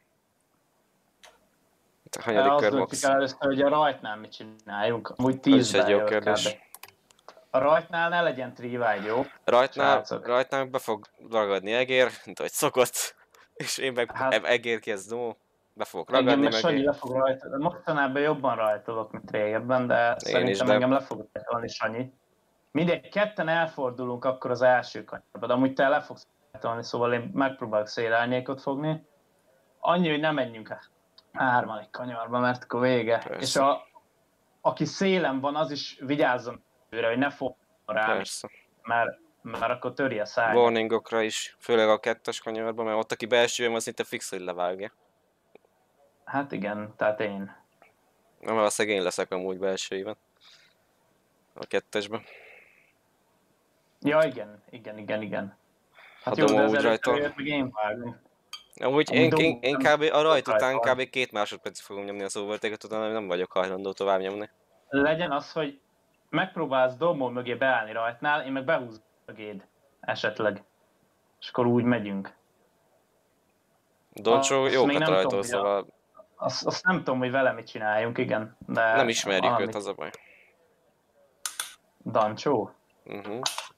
A De hanyadik azt kör döntjük box? el először, hogy a rajtnál mit csináljunk. Amúgy Ez is tízben egy jó jövök kérdés. kb. A rajtnál ne legyen trivágy, jó? Rajtnál, Srácok. rajtnál be fog ragadni Egér, mint ahogy szokott. És én meg Hát- hát, Egér kezd Domó. Be fogok Engem ragadni meg meg. Sanyi Én. le fog rajtolni. Mostanában jobban rajtolok, mint régebben, de is, szerintem de- engem le fog rajtolni Sanyi. Mindegy, ketten elfordulunk akkor az első kanyarba, de amúgy te le fogsz rajtolni, szóval én megpróbálok szélárnyékot fogni. Annyi, hogy nem menjünk a harmadik kanyarba, mert akkor vége. Persze. És a, aki szélen van, az is vigyázzon őre, hogy ne fog rá, Persze. mert, mert akkor töri a száját. Warningokra is, főleg a kettes kanyarban, mert ott aki belsően van, szinte fix, hogy levágja. Hát igen, tehát én. Nem, mert a szegény leszek amúgy belsőiben. A kettesben. Ja, igen, igen, igen, igen. Hát Ha jó, Domó de az úgy előtt rajtol. jött, meg én vágom. Amúgy Amúgy én, Domó én, én nem- kb. A rajt nem után rajtol. kb. két másodpercig fogom nyomni a szóvertéket, utána nem vagyok hajlandó tovább nyomni. Legyen az, hogy megpróbálsz Domó mögé beállni rajtnál, én meg behúzom mögéd esetleg. És akkor úgy megyünk. Doncsó Azt jókat még nem rajtol, tudom, hogy a- szóval Azt, azt nem tudom, hogy vele mit csináljunk, igen. De nem ismerjük valamit- őt, az a baj. Dancsó? Uh-huh.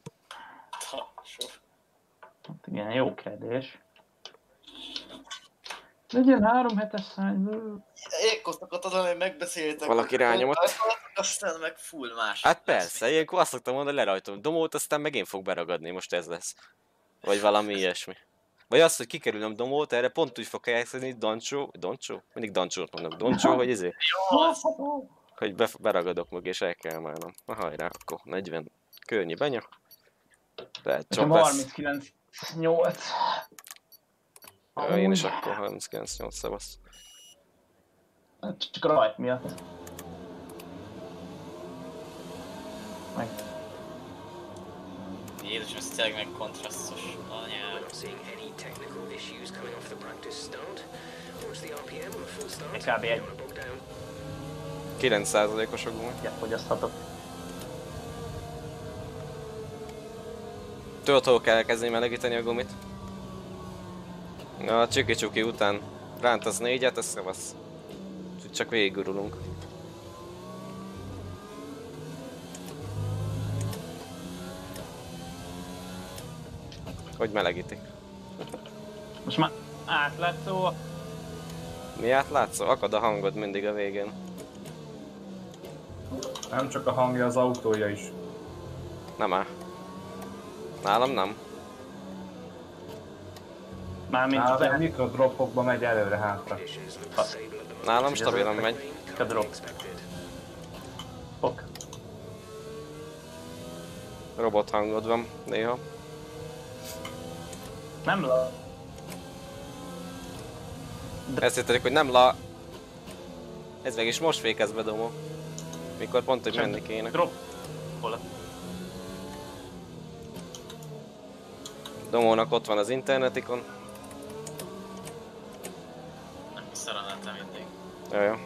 Hát igen, jó kérdés. Legyen három hetes szány. Ékosztokat azon, hogy megbeszéltek. Valaki rányomott. Aztán meg full más. Hát persze, ilyenkor azt szoktam mondani, hogy lerajtom Domót, aztán meg én fog beragadni, most ez lesz. Vagy valami ilyesmi. Vagy az, hogy kikerülöm Domót, erre pont úgy fog helyezkedni, Doncsó, Doncsó? Mindig Doncsót mondok, Doncsó, hogy izé, hogy be, beragadok meg és el kell állnom. Na hajrá, akkor negyven környi benya. Lehet Nekem csak lesz. harminckilenc nyolc. Ö, Én is akkor harminckilenc nyolc szevasz. Hát csak a rajt miatt. Meg. Jézusom, ez tényleg meg kontrasztos anyám. We're not seeing any technical issues coming off the practice start. What's the R P M on a full start? Kb. egy. Don't wanna bog down. kilenc százalékos a gumi. Ilyet fogyaszthatok. Tudod, hol kell elkezdeni melegíteni a gumit? A csiki-csuki után rántasz négyet, ez szevasz. Úgyhogy csak végigurulunk. Hogy melegítik? Most már átlátszó. Mi átlátszó? Akad a hangod mindig a végén. Nem csak a hangja, az autója is. Nem áll. Nálam nem. Mármint az Hát a el... mikrodropokba megy előre-hátra. Conditions look stable at the moment. Nálam stabilan megy. Rain A drop. expected. Ok. Robot hangod van néha. Nem la... Ezt hittelik, hogy nem la... Ez meg is most fékez be, Domo. Mikor pont, hogy menni kéne. Drop. Hol? Domónak ott van az internetikon. Nem szaranáltam mindig. Jaj.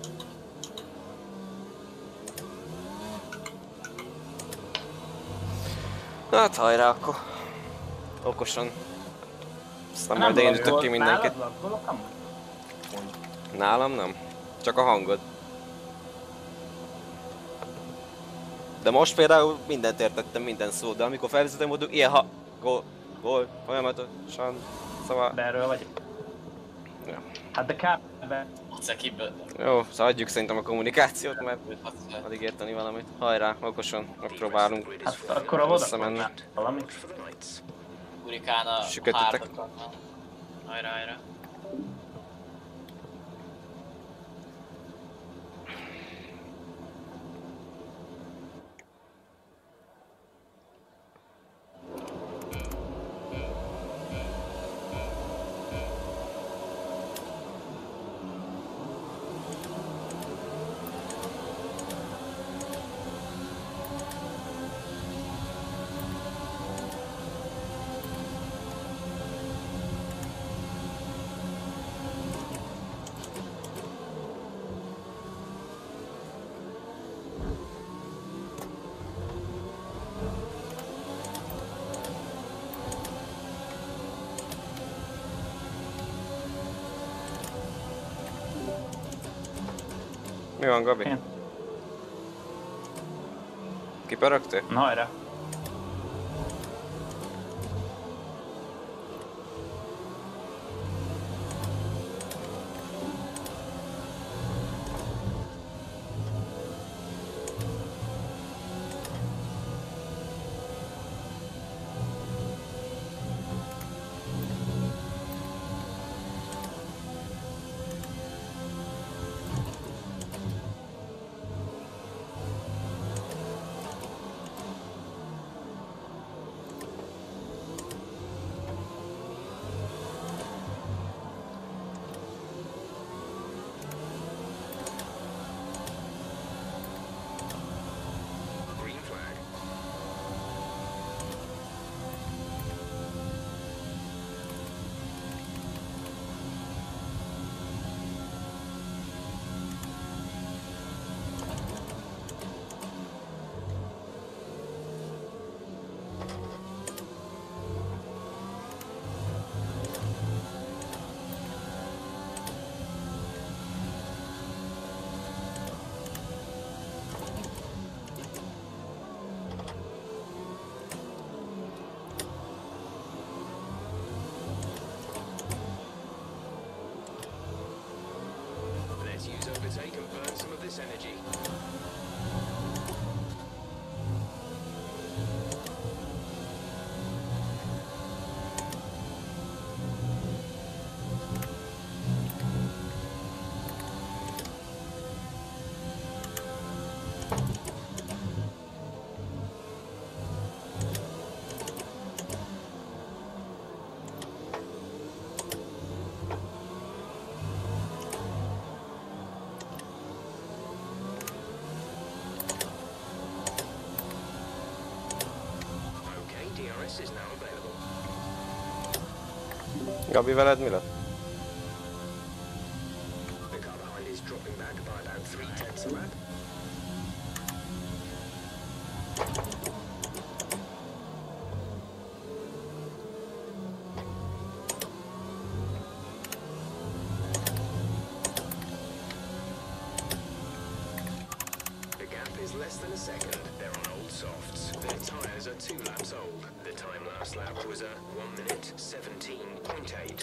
Hát hajrá akkor. Okosan. Aztán majd én ütök ki mindenkit. Nálad laggolok amúgy? Nálam nem. Csak a hangod. De most például mindent értettem, minden szót, de amikor felvezetem, mondjuk ilyen ha... Gól, gól, folyamatosan, szóval... De erről vagy. Ja. Hát de kb. Egyszer kiből. Jó, szóval adjuk szerintem a kommunikációt, mert Hatszor. addig érteni valamit. Hajrá, okosan, megpróbálunk. Hát akkor a voda Visszamenni. valami. For the lights. Urikán a Sükötöttek. hármat. Hajrá, hajrá. Mi van, Gabi? Én. Kipörögtél? Na hajrá. Gabi, veled mi lett? The car behind is dropping back by about three tenths a lap. The gap is less than a second. They're on old softs. Their tyres are two laps old. The time last lap was a one minute seventeen point eight.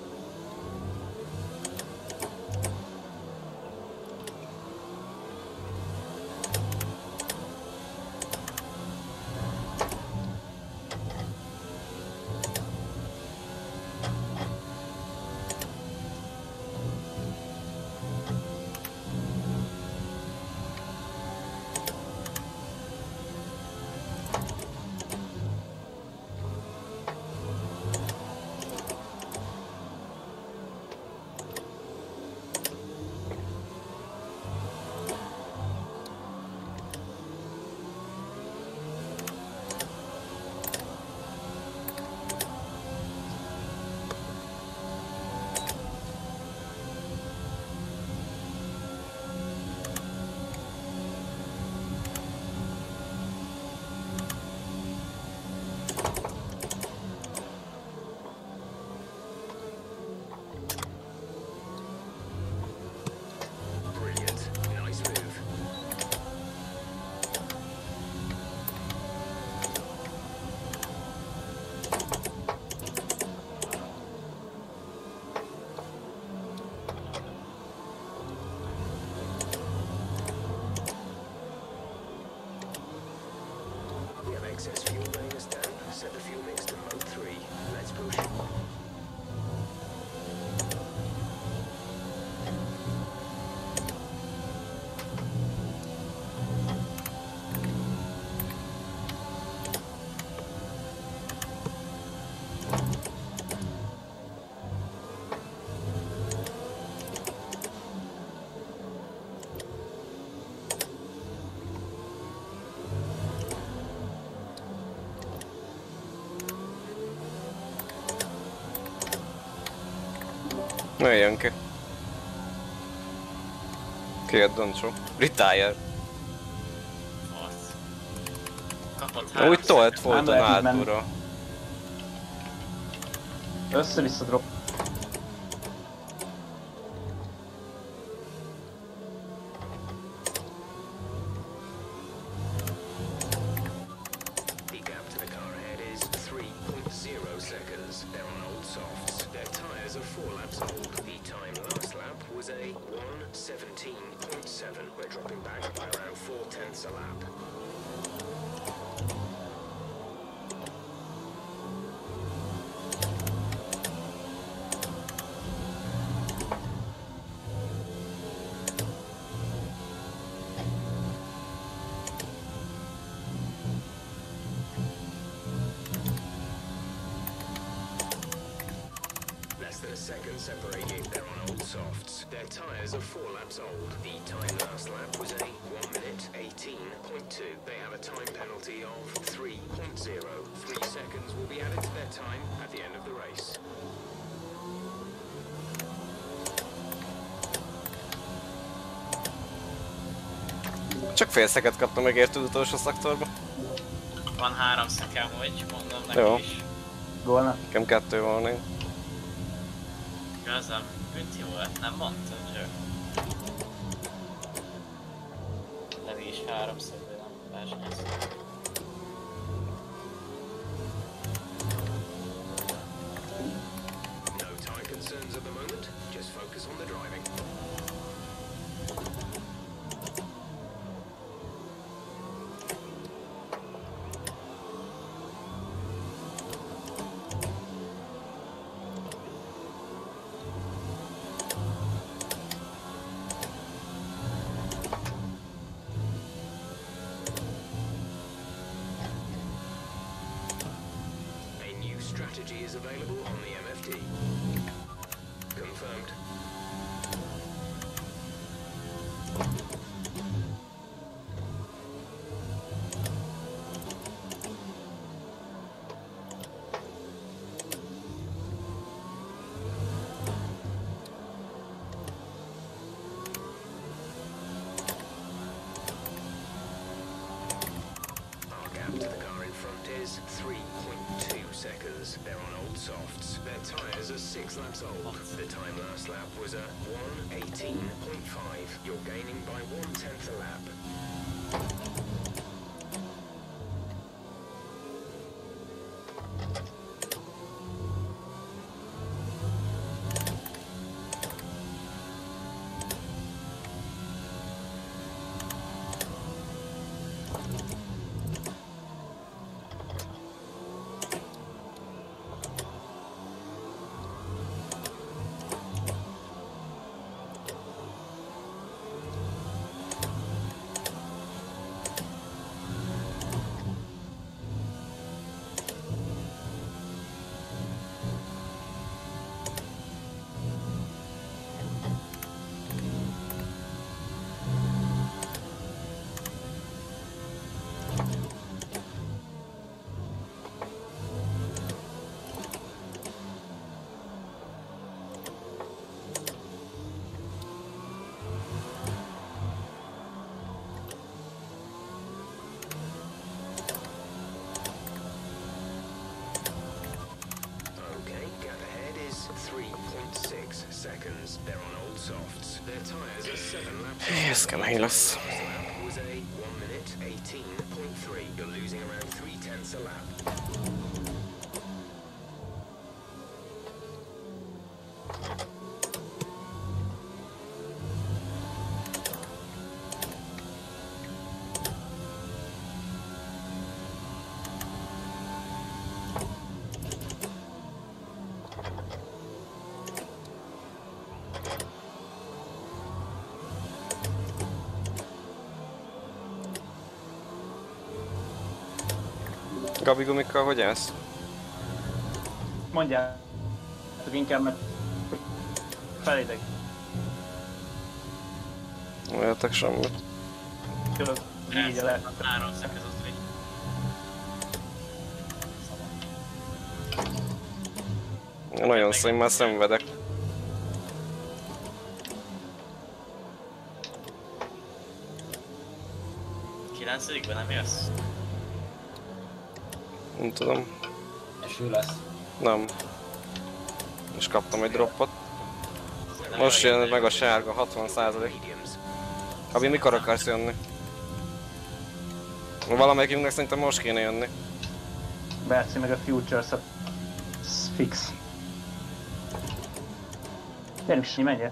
Brilliant. Nice move. We have excess fuel weighing us down. Set the fuel mix to mode three. Let's push. Jöjjön ki. Ki Doncsó? Retire. Fasz. Kapott Úgy három tolt szöget. folyton Nem lehet így menni. hátulra. Össze-vissza drop. The gap to the car ahead is three point zero seconds. They're on old softs. Their tyres are four laps old. The time last lap was a one seventeen point seven. We're dropping back by around four tenths a lap. Less than a second separating. They're on old softs. Their tyres are four laps old. The time last lap was a one minute eighteen point two. They have a time penalty of three point zero. Three seconds will be added to their time at the end of the race. Csak fél szeket kaptam meg érted utolsó szektorba. Van három szekem, hogy mondom neki Jó. is. Volna. Nekem kettő van még. Igazán Günti volt, nem mondtad, hogy Levi is háromszor, de nem versenyez. No time concerns at the moment. Just focus on the driving. strategy is available on the M F D. Confirmed. They're on old softs. Their tyres are six laps old. The time last lap was a one eighteen point five. You're gaining by one tenth a lap. Okay, gap ahead is three point six seconds. They're on old softs. Their tyres are seven laps old. Ez kemény lesz. Last lap was a one minute eighteen point three. You're losing around three tenths a lap. Gabi gumikkal hogy állsz? Mondjál, inkább, mert felédek. Nem értek semmit. Tudod, így le. Három szakazott végig. Nagyon szép, már szenvedek. Kilencedikben nem jössz? Nem tudom. Eső lesz. Nem. És kaptam egy droppot. Most jön meg a sárga, hatvan százalék. Gabi, mikor akarsz jönni? Valamelyikünknek szerintem most kéne jönni. Berci meg a Futures a fix. Gyerünk is, menjél.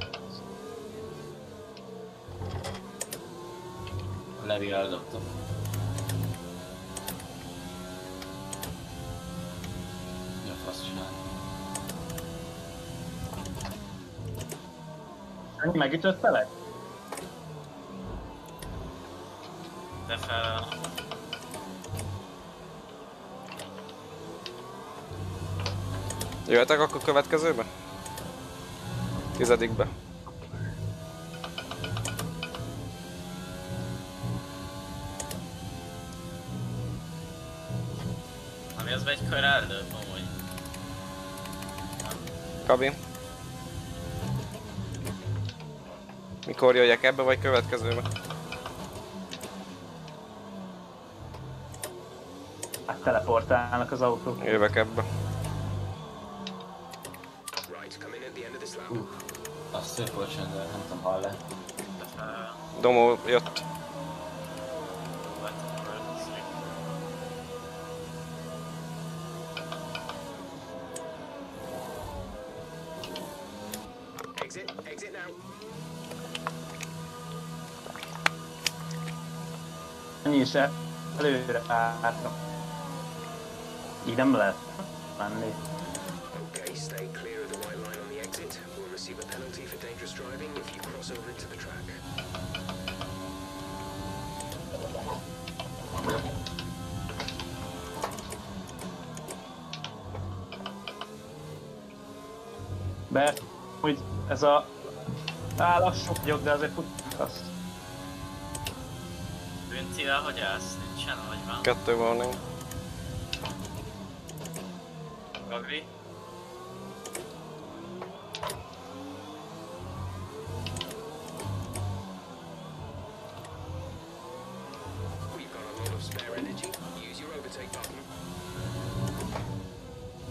A Levi eldobta. Mi a fasz csinál? Megütöttelek? De fel... Jöhetek akkor következőbe? Tizedikbe. Ami az egy kör előbb, amúgy. Gabi. Mikor jöjjek ebbe vagy következőbe? Hát teleportálnak az autók. Jövök ebbe. Right, come in at the end of this lap. Uh, az szép volt csend, de nem tudom, hall le. De fel... Domó jött. Exit, exit now. Ennyi is el, előre, hátra. Így nem lehet menni. Okay, stay clear of the white line on the exit. We'll receive a penalty for dangerous driving if you cross over into the track. Be, úgy ez a... Á, lassú vagyok, de azért futtasz. Büntivel hogy állsz? Nincsen, vagy van? Kettő warning. Gabi? We've got a lot of spare energy. Use your overtake button.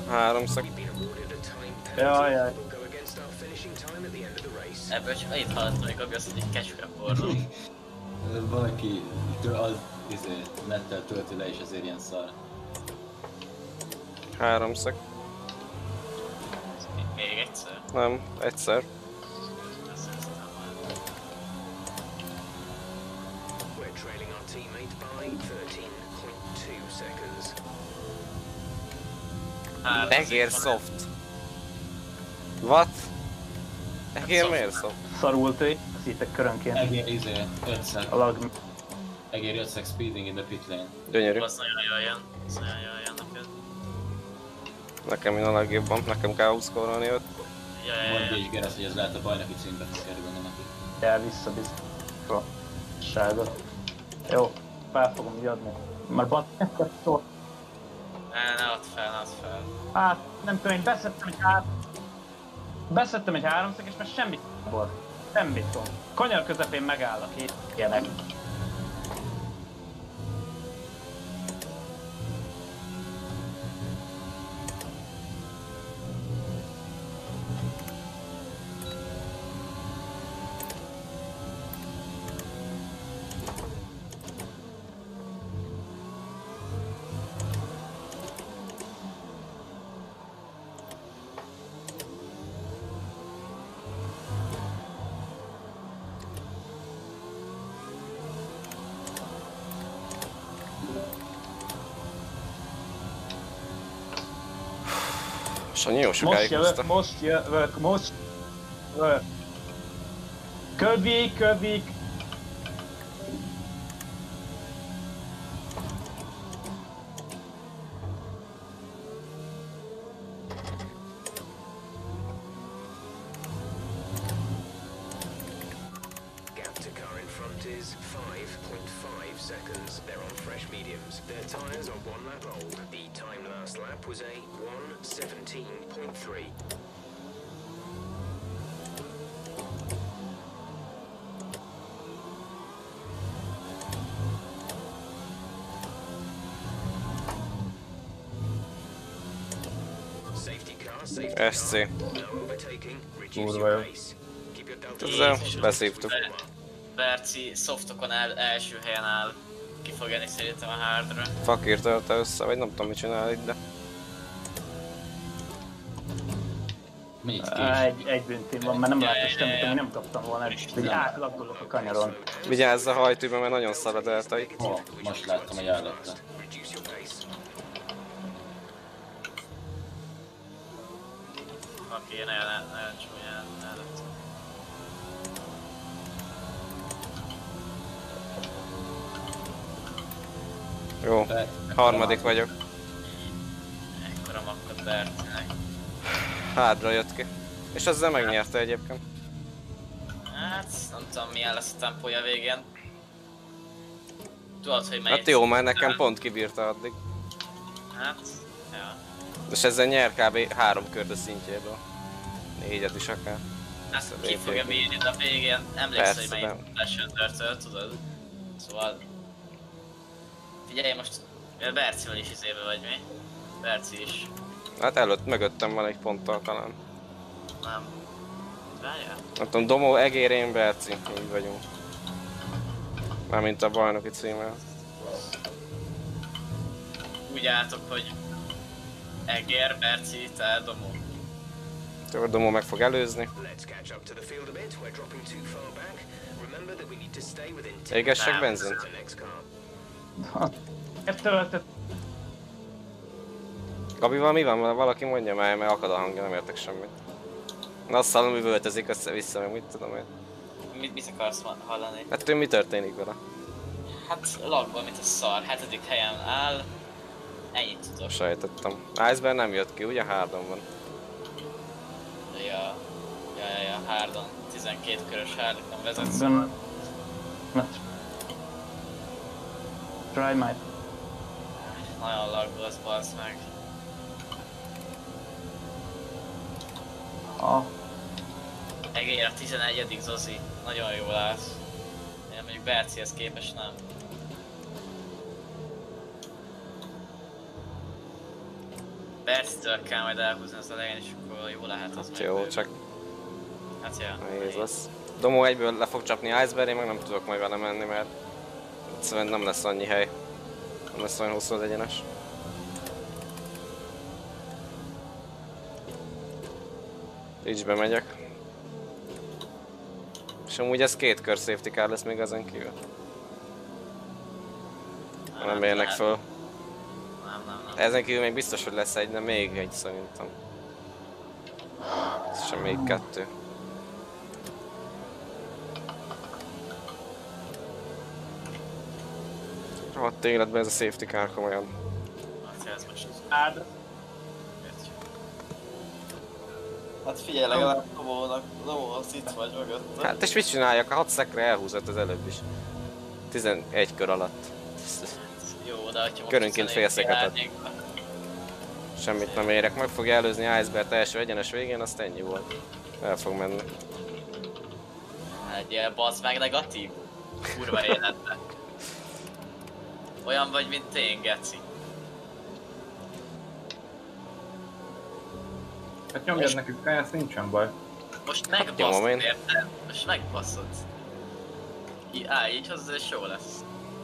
Háromszög. We've been awarded a time Jaj, jaj. penalty. We'll go against our finishing time at the end of the race. Ebből csak annyit hallottam, hogy Gabi azt, hogy egy kecsőre forró. Valaki az izé, nettel tölti le és ezért ilyen szar. Háromszög. Még egyszer. Nem, egyszer. Azt hiszem, hogy- We're trailing our teammate by thirteen point two seconds. Három Egér szép van. soft. What? Egér miért soft? Szarult ő, szítek körönként. Egér izé, öt szeg. A lag... Egér öt szeg speeding in the pit lane. Gyönyörű. Az nagyon jól jön. Az nagyon jól jön neked. Nekem én a legjobban, nekem kell outscore-olni őt. Jaj, jaj, Mondd jaj. és Geresz, hogy ez lehet a bajnoki címbe fog kerülni neki. El vissza biztos. Sága. Jó, fel fogom így adni. Már bat... Ne, ne add fel, ne add fel. Hát, nem tudom, én beszedtem egy hár... Beszedtem egy háromszög, és már semmit volt. Semmit tudom. Kanyar közepén megállok, így ilyenek. Sanyi jó Most sokáig húzta. jövök, most jövök, most jövök. Kövik, kövik. Gap to car in front is five point five seconds. They're on fresh mediums. Their tyres are one lap old. The time last lap was a one seventeen point three. Safety car, safety es cé. car. No overtaking. Reduce Kurva your jó. pace. Keep your delta. Ezzel beszívtuk. Berci softokon el, első helyen áll. Ki fog jönni szerintem a hardra. Fakír tölte össze, vagy nem tudom mit csinál itt, de... Mennyit Á, kés? Egy, egy büntim van, mert nem látom semmit, ami nem kaptam volna. Hogy átlaggolok a kanyaron. Vigyázz a hajtűben, mert nagyon szar a deltai. Ó, most láttam, hogy eldobta. Reduce your pace. Aki nagyon, nagyon csúnyán előtt. Jó, harmadik vagyok. Ekkora makkot Bercinek. Hádra jött ki. És ezzel megnyerte egyébként. Hát, nem tudom milyen lesz a tempója végén. Tudod, hogy melyik... Hát jó, mert nekem pont kibírta addig. Hát, ja. És ezzel nyer kb. három kört a szintjéből. Négyet is akár. Hát Ezt a ki végén. fogja bírni, de a végén emlékszel, hogy Persze, melyik lesöntörtől, tudod? Szóval... Figyelj, most Bercival is izébe vagy mi? Berci is. Hát előtt, mögöttem van egy ponttal talán. Nem. Várjál? Nem tudom, Domó, Egér, én, Berci, így vagyunk. Mármint a bajnoki címmel. Úgy álltok, hogy Egér, Berci, te, Domó. Akkor Domó meg fog előzni. Let's catch up to the field a bit. We're dropping too far back. Remember that we need to stay within ten Égessek Nem. benzint? the next car. Töltött. Gabival mi van? Valaki mondja már, mert akad a hangja, nem értek semmit. Na azt hallom, hogy völtözik össze-vissza, meg mit tudom én. Mit, mit akarsz ma- hallani? Hát ő mi történik vele? Hát lagban, mint a szar, hetedik helyen áll. Ennyit tudok. Sejtettem. Iceberg nem jött ki, ugye Hardon van. Ja, ja, ja, ja, Hardon. tizenkét körös Hardon nem vezet. Ben... Try my... Nagyon laggolsz, balsz meg. Ha. Egér a tizenegyedik Zozi. Nagyon jól állsz. Én mondjuk Bercihez képest nem. Bercitől kell majd elhúzni az elején, és akkor jó lehet az Hát meg jó, bőven. csak Hát ja. nehéz lesz. Domó egyből le fog csapni Iceberg, én meg nem tudok majd vele menni, mert egyszerűen nem lesz annyi hely. Nem lesz olyan hosszú az egyenes. Így bemegyek. És amúgy ez két kör safety car lesz még ezen kívül. Ha nem érnek lehet. föl. Nem, nem, nem. Ezen kívül még biztos, hogy lesz egy, de még egy szerintem. Ez sem még kettő. Rohadt életben ez a safety car komolyan. Hát ez most az Ád. értjük. Hát figyelj, legalább Domónak, Domó, az itt vagy mögöttem. Hát és mit csináljak? A hat szekre elhúzott az előbb is. tizenegy kör alatt. Jó, de hogyha most Körönként tizenegy fél szeket ad. árnyékba- Semmit nem érek, meg fogja előzni Iceberg első egyenes végén, azt ennyi volt. El fog menni. Egy ilyen bazd meg negatív. Kurva életben. Olyan vagy, mint én, geci. Hát nyomjad nekük ezt nincsen baj. Most Nyomom megbaszod, én. érted? Most megbaszod. Í- Á, így hozzá, és jó lesz.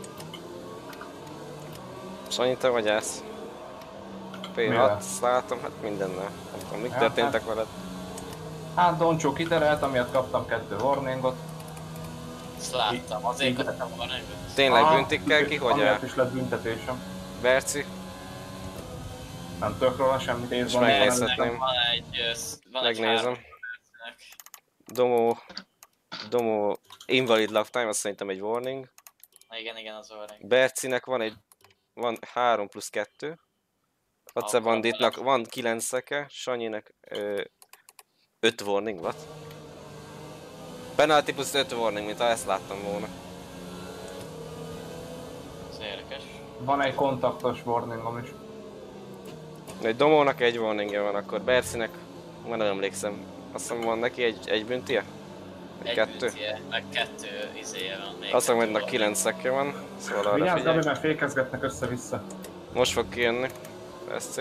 Sanyi, te vagy ez? pé hat, azt látom, hát mindennel. Nem tudom, mik Ja, történtek hát- veled. Hát Doncsó kiterelt, amiatt kaptam kettő warningot. Ezt láttam, azért kaptam volna egy Tényleg Ah, büntikkel ki, hogy amiatt el? is lett büntetésem. Berci? Nem tök róla semmit És észban. megnézhetném. Van egy, ö, sz- van egy Megnézem. három percnek. Domó... Domó... Invalid lifetime, azt szerintem egy warning. Igen, igen, az warning. Bercinek van egy... Van három plusz kettő. Lace Akkor Banditnak bele- van kilenc szeke, Sanyinek öt warning, what? Penalty plusz öt warning, mint ha ezt láttam volna. Ez érdekes. Van egy kontaktos warningom is. Egy Domónak egy warningja van, akkor Bercinek... Már nem emlékszem. Azt hiszem van neki egy, egy büntie? Egy Egy kettő? büntie, meg kettő izéje van még. Azt mondom, hogy kettő neki kilenc szeke van, szóval arra Vigyázz, figyelj. Gabi, mert fékezgetnek össze-vissza. Most fog kijönni. Ezt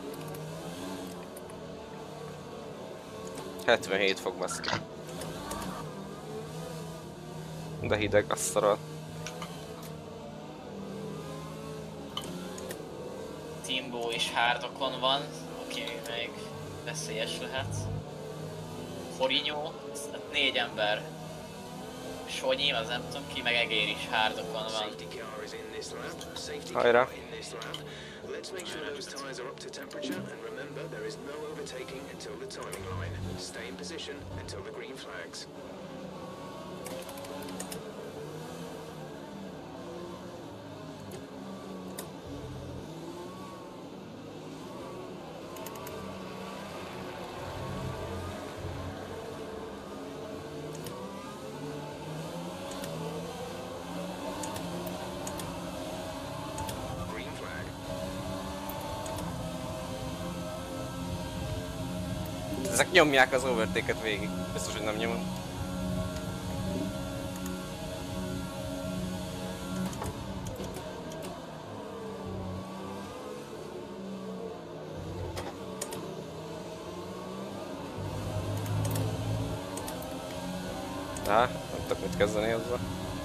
hetvenhét fog baszki. De hideg, azt szarol. Timbo is hárdokon van, aki még veszélyes lehet. Forinyó, hát négy ember. Sonyi, az nem tudom ki, meg Egér is hárdokon van. Safety car is in this lap. Safety Hajrá. car in this lap. Let's make sure those tyres are up to temperature, and remember there is no overtaking until the timing line. Stay in position until the green flags. Green flag. Ezek nyomják az overtake-et végig. Biztos, hogy nem nyomom. Á, nem tudok mit kezdeni ezzel.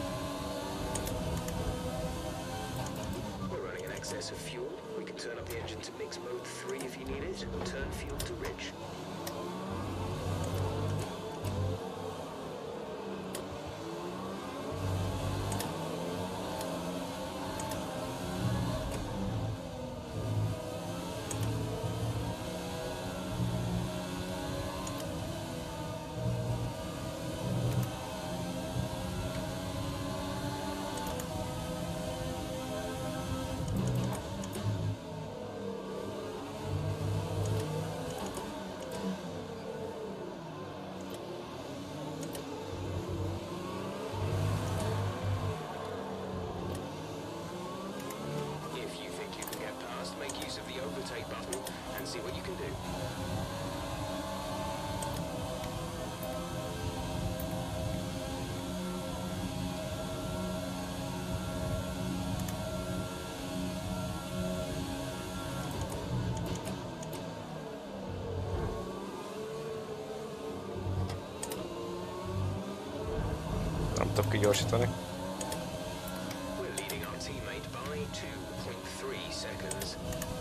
We're running in excess of fuel. We can turn up the engine to mix mode three if you need it, or turn fuel to rich. If you think you can get past, make use of the overtake button and see what you can do. kigyorsítani. We're leading our teammate by two point three seconds.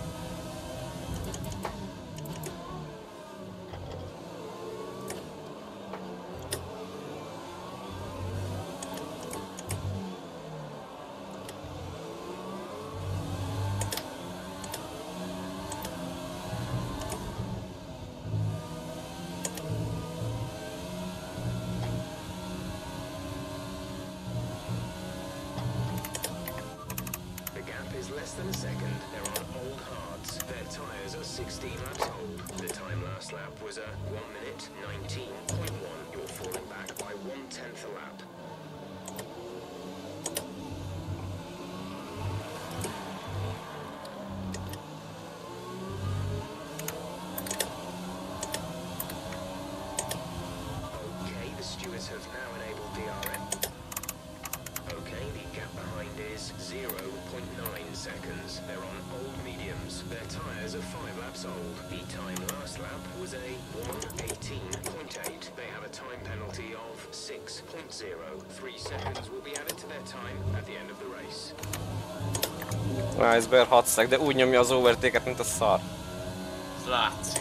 Less than a second, they're on old hards. Their tyres are sixteen laps old. The time last lap was a one minute nineteen point one. You're falling back by one tenth a lap. Okay, the stewards have now enabled D R M. Okay, the gap behind is zero point nine seconds. They're on old mediums. Their tyres are five laps old. The time last lap was a one eighteen point eight. They have a time penalty of six point zero. Three seconds will be added to their time at the end of the race. Iceberg hat szeg, de úgy nyomja az overtake-et, mint a szar. Ez látszik.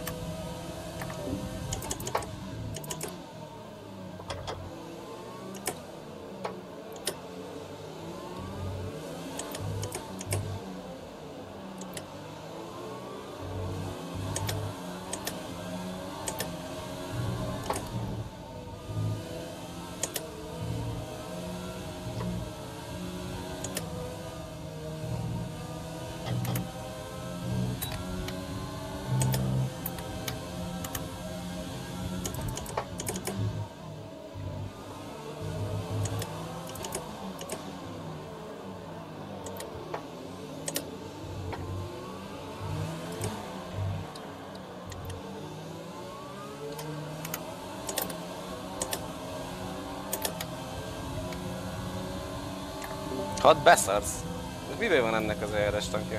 Hát beszarsz! Miben van ennek az er es tankja?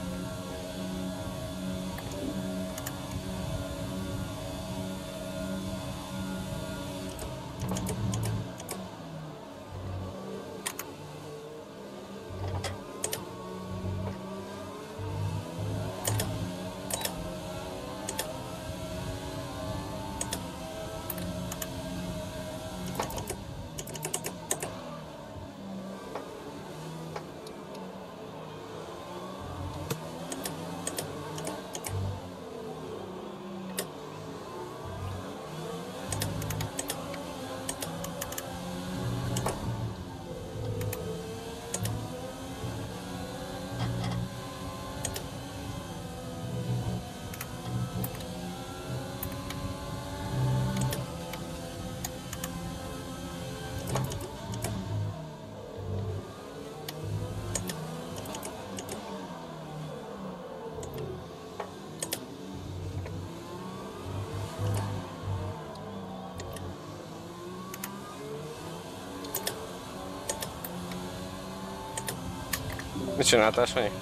Mit csináltál, Sanyi?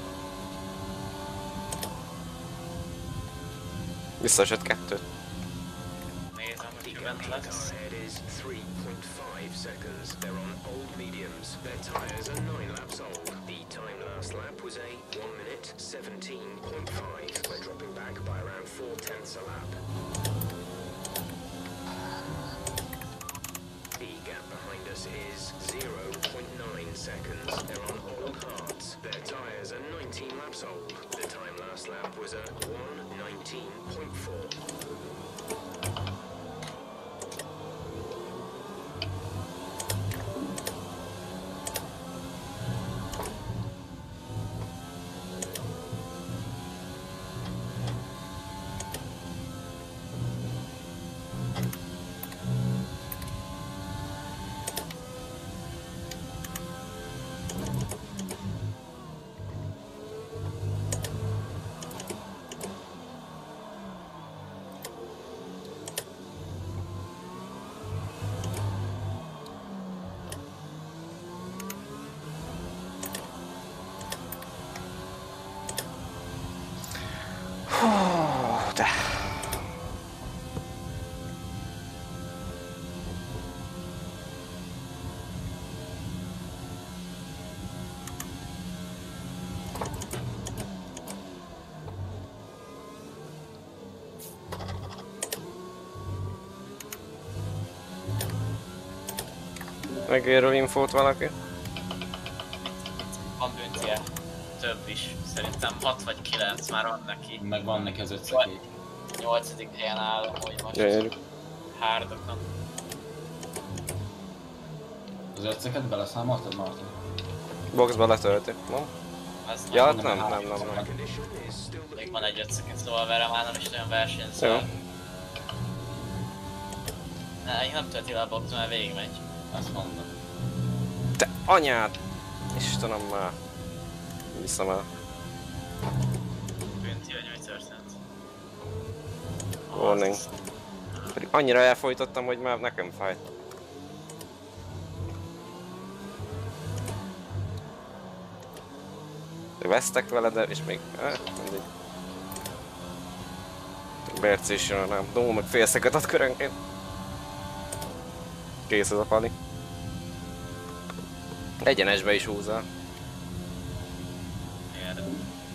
Visszaesett kettőt. Nézem, hogy bent lesz. Ahead is three point five seconds. They're on old mediums. Their tyres are nine laps old. The time last lap was a one minute seventeen point five. We're dropping back by around four tenths a lap. The gap behind us is zero point nine seconds. They're on old hards. Their tyres are nineteen laps old. The time last lap was a one nineteen point four. De. Megérő infót valaki? Van büntie. Több is. Szerintem hat vagy kilenc már van neki. Meg van neki az ötszökély. nyolcadik helyen áll, hogy most Gyönyörű. hárdokon. Az ötszöket beleszámoltad, Martin? Boxba letölti, no? Az Ja, nagy- hát nem, nem, nem, nem. Még van egy ötszöket, szóval vele már nem is nagyon versenyző. Jó. Ne, így nem tölti le a box, mert végigmegy. Azt mondom. Te anyád! Istenem már. Viszem el. Bünti, hogy mi történt. Warning. Pedig annyira elfolytottam, hogy már nekem fáj. Vesztek vele, de és még... Eh, mindig. Berci is jön, nem. Dó, meg félszeket ad körönként. Kész ez a pali. Egyenesbe is húzzál. Igen.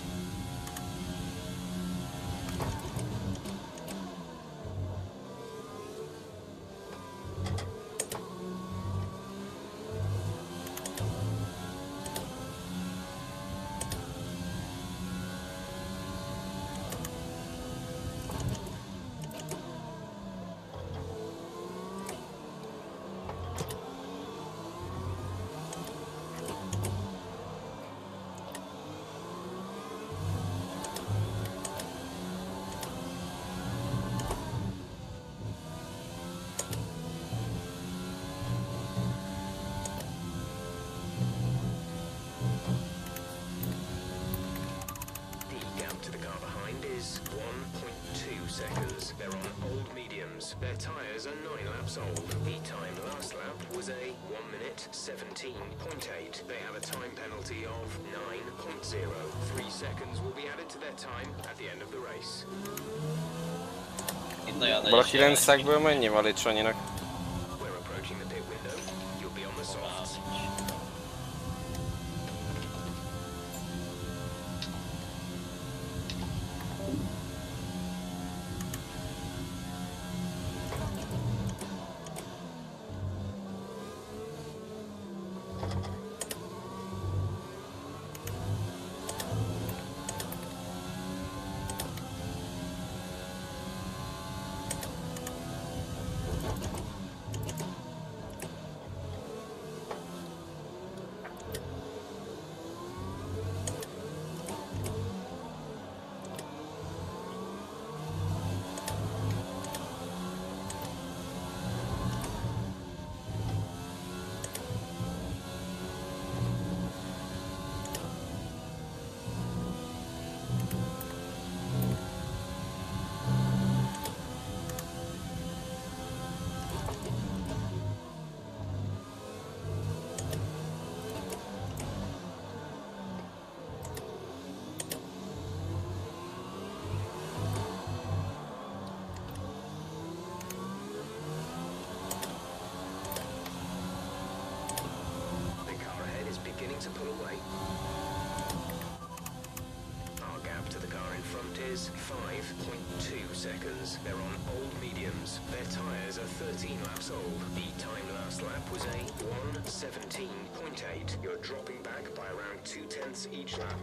The gap to the car behind is one point two seconds. They're on old mediums. Their tyres are nine laps old. The time last lap was a one minute seventeen point eight. They have a time penalty of nine point zero. Three seconds will be added to their time at the end of the race. Itt nagyon nagy Valaki esélye van. rendszekből mennyi van itt Sanyinak? We're approaching the pit window. You'll be on the softs. The car ahead is beginning to pull away. Our gap to the car in front is five point two seconds. They're on old mediums. Their tyres are thirteen laps old. The time last lap was a one seventeen point eight. You're dropping back by around two tenths each lap.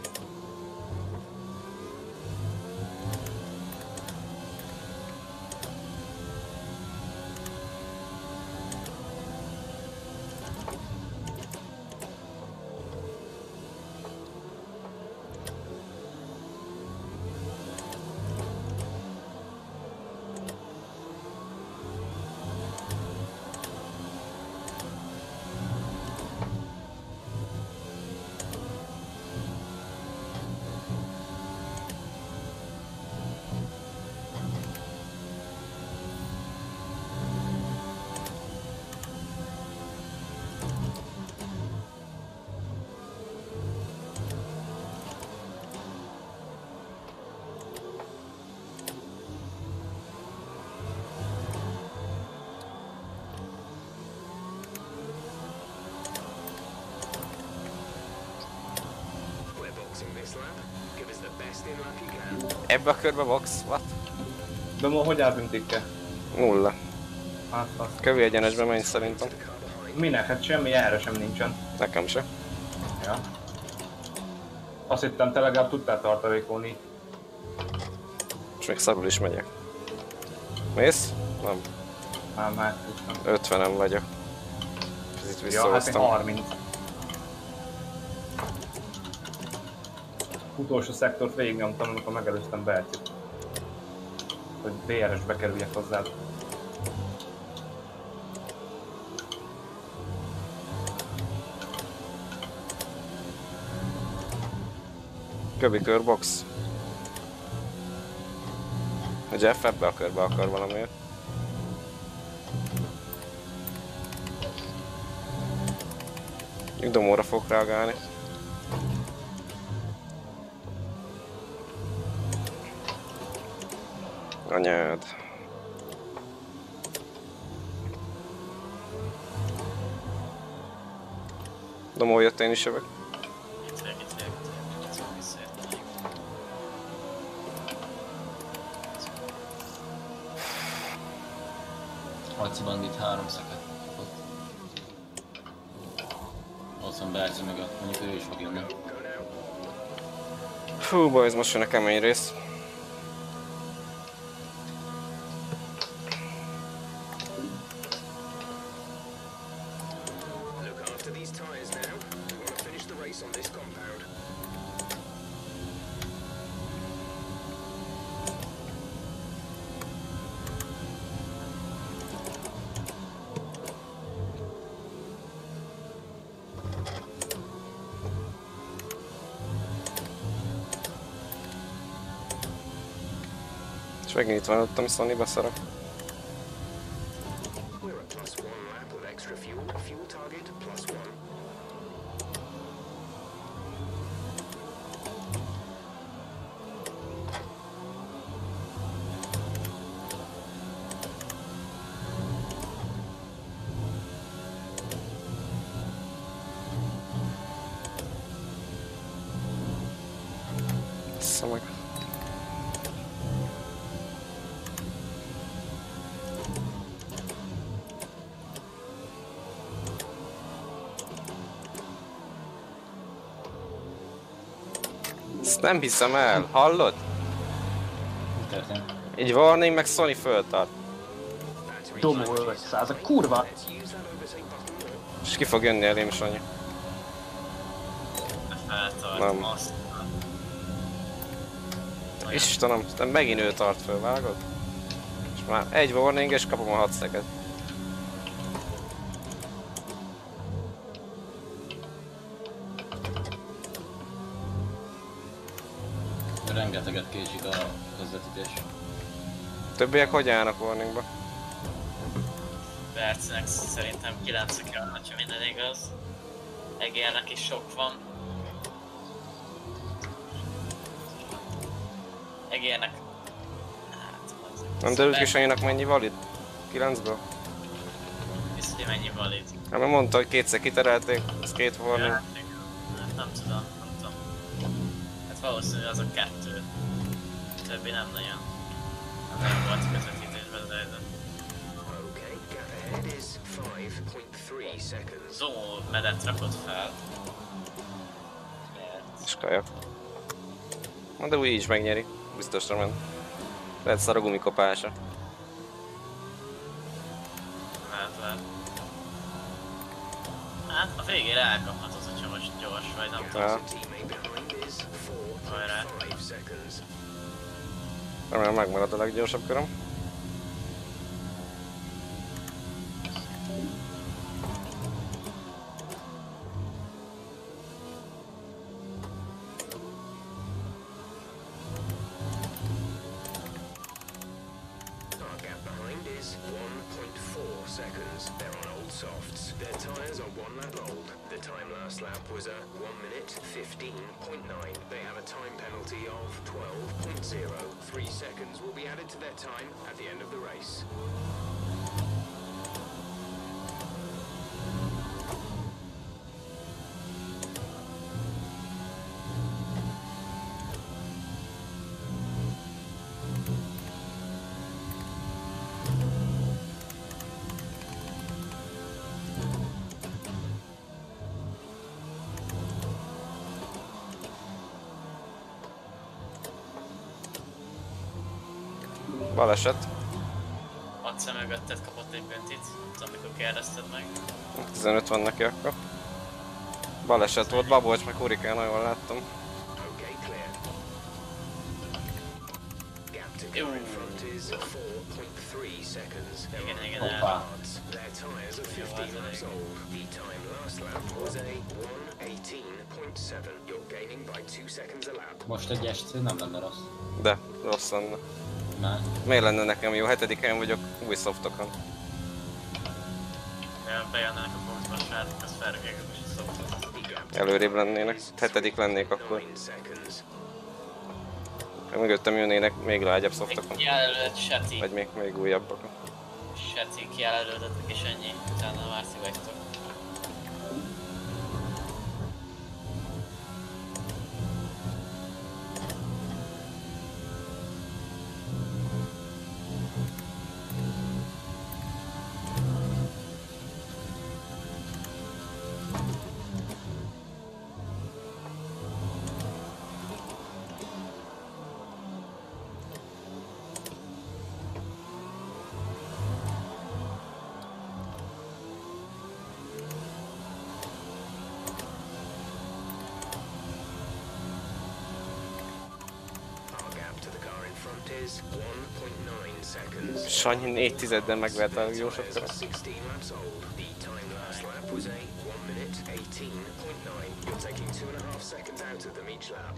We're boxing this lap. Give us the best in lap you can. Ebbe a körbe box? What? De ma hogy elbüntik-e? Nulla. Hát, azt. Kövi egyenesbe menj szerintem. To the car behind Minek? Hát semmi erre sem nincsen. Nekem se. Ja. Azt hittem, te legalább tudtál tartalékolni. És még szarul is megyek. Mész? Nem. Már már tudtam. ötvenen vagyok. És itt Ja, hát én visszahoztam. harminc. Utolsó szektort végignyomtam, amikor megelőztem Bertit. Hogy bé er es-be kerüljek hozzád. Köbi körbox. A Jeff ebbe a körbe akar valamiért. Domóra fog reagálni. Anyád. Domó jött, én is jövök. Itt vagyok, itt vagyok, itt vagyok. Itt vagyok, visszajöttem. Laci Bandit három szeket kapott. Ott van Berci meg a, mondjuk ő is fog jönni. Fú, boys, most jön a kemény rész. Look after these tyres now. We want to finish the race on this compound. És megint itt van ott, ami Sony beszarok. We're at plus one lap with extra fuel. Fuel target plus one. Vissza meg. Ezt nem hiszem el, hallod? Mi történt? Egy warning, meg Sony föltart. Domó ötszáz, a kurva! És ki fog jönni elém, Sanyi? Feltartom Nem. azt. Istenem, de megint ő tart föl, vágod? És már egy warning, és kapom a hat szeket. Rengeteget késik a közvetítés. Többiek hogy állnak warningba? Bercinek szerintem kilenc kell, ha minden igaz. Egérnek is sok van. Egérnek... Hát... az- Nem derült ki Sanyinak mennyi valid? kilencből? Biztos, hogy mennyi valid. Hát mert mondta, hogy kétszer kiterelték, ez két warning. Hát, hát nem tudom, nem tudom. Hát valószínűleg az a kettő. Többi nem nagyon. Nem nagyon volt közvetítésben, de ez a... Okay, gap ahead is five point three seconds. Zoom medet rakott fel. Miért? És kaja. Na de úgy így is megnyeri, biztosra ment. Lehet szar a gumikopása. Lehet, lehet. Hát a végére elkaphatod, hogyha most gyors vagy, nem tudom. Ja. Teammate behind is four Hajrá. point five seconds. Remélem megmarad a leggyorsabb köröm. Our gap behind is one point four seconds. They're on old softs. Their tyres are one lap old. The time last lap was a one minute fifteen point nine. They have a time penalty of twelve point zero. Three seconds will be added to their time at the end of the race. Baleset. Acce mögötted kapott egy büntit, nem tudom mikor kérdezted meg. tizenöt van neki akkor. Baleset volt, Babolcs meg Hurrikán, jól láttam. Okay, clear. Gap to car in front is four point three seconds. They're Igen, on igen, all el. parts. Their tyres are fifteen laps old. The time last lap was a one eighteen point seven. You're gaining by two seconds a lap. Most egy est nem lenne rossz. De, rossz lenne. Már. Miért lenne nekem jó? Hetedik helyen vagyok Ubisoftokon. Ja, bejönnek a boxba a srácok, az felrögják is a szoktat. Előrébb lennének. Hetedik lennék akkor. Mögöttem jönnének még lágyabb szoftokon. Kijelölött Seti. Vagy még, még újabbak. Seti kijelölődött és ennyi. Utána már szívegtok. Sanyi négy tizeddel megverte a jó sokkal. sixteen laps old. The time last lap was a one minute eighteen point nine. You're taking two and a half seconds out of them each lap.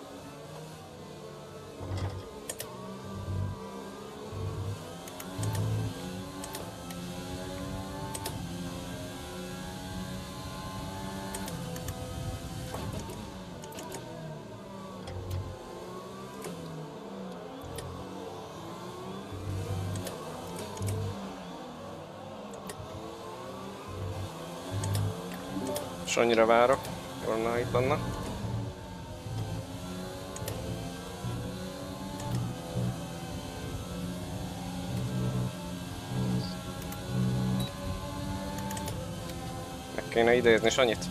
Sanyira várok, jól na itt vannak. Meg kéne idézni Sanyit.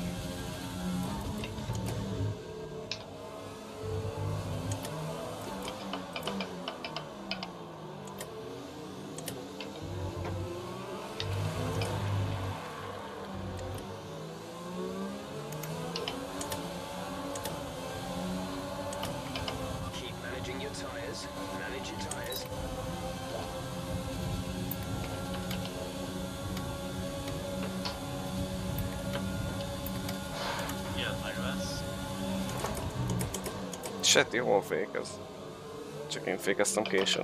Seti, hol fékez? Csak én fékeztem későn.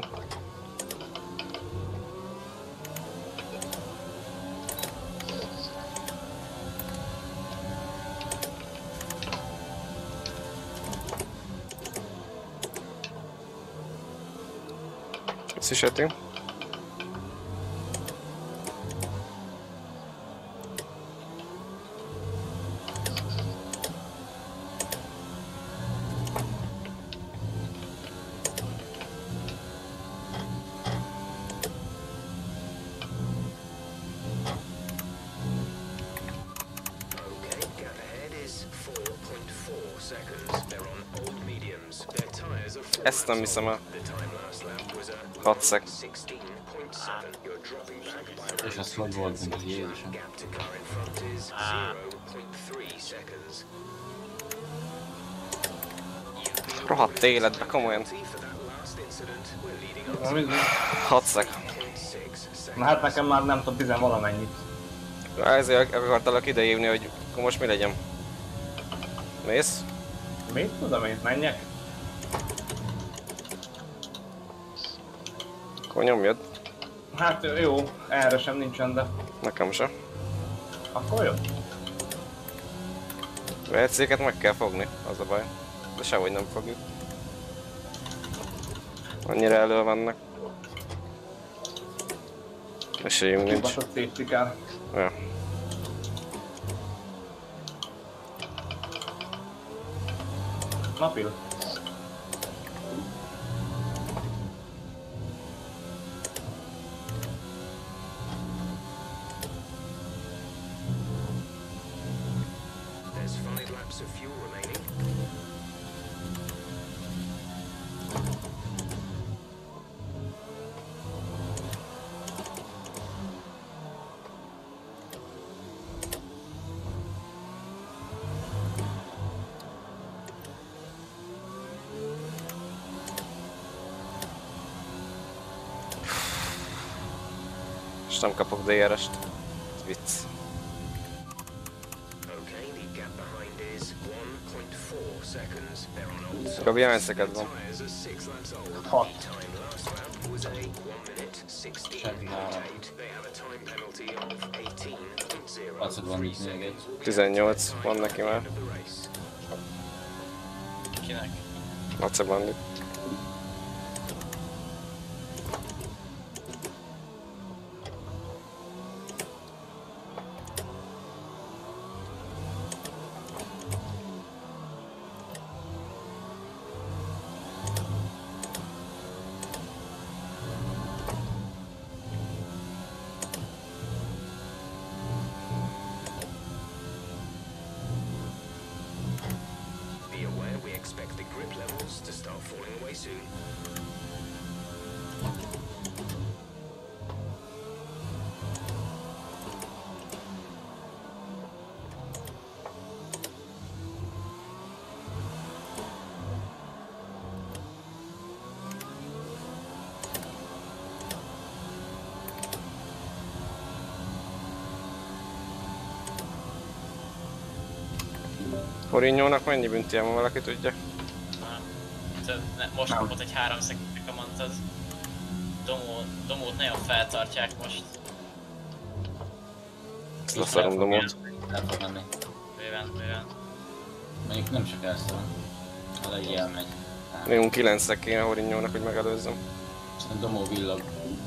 Köszi Seti. Ezt nem hiszem el. hat szek. És a slot volt, mint Jézusom. Rohadt életbe, komolyan. hat szek. Na hát nekem már nem tudom, tizen valamennyit. Ezért akartalak idejívni, hogy akkor most mi legyen. Mész? Mit tudom én, menjek? Akkor nyomjad. Hát jó, erre sem nincsen, de... Nekem sem. Akkor jó. Vehecéket meg kell fogni, az a baj. De sehogy nem fogjuk. Annyira elő vannak. Esélyünk nincs. Kibaszott safety car. Ja. Napil. There's five laps of fuel remaining. Most nem kapok dé er est. Vicc. Okay, the gap behind is one point four seconds. They're on old softs. Gabi, hány Their szeked van? tires are six laps old. Hat. The time last lap was a one minute sixteen point eight. They have a time penalty of eighteen point zero. Azt van Three itt még egy. seconds will be tizennyolc added to the van time neki at the már. end of the race. Kinek? Laci Bandit. Be aware we expect the grip levels to start falling away soon. Forinyónak mennyi büntje van, valaki tudja? Nem. Te- ne- Most Nem. kapott egy három szekundra, mondtad. Domó, Domót nagyon feltartják most. Ezt leszarom Domót. El fog menni. Bőven, bőven. Mondjuk nem csak elszól. Ha egy elmegy. Minimum kilencnek kéne Forinyónak, hogy megelőzzem. Aztán Domó villog.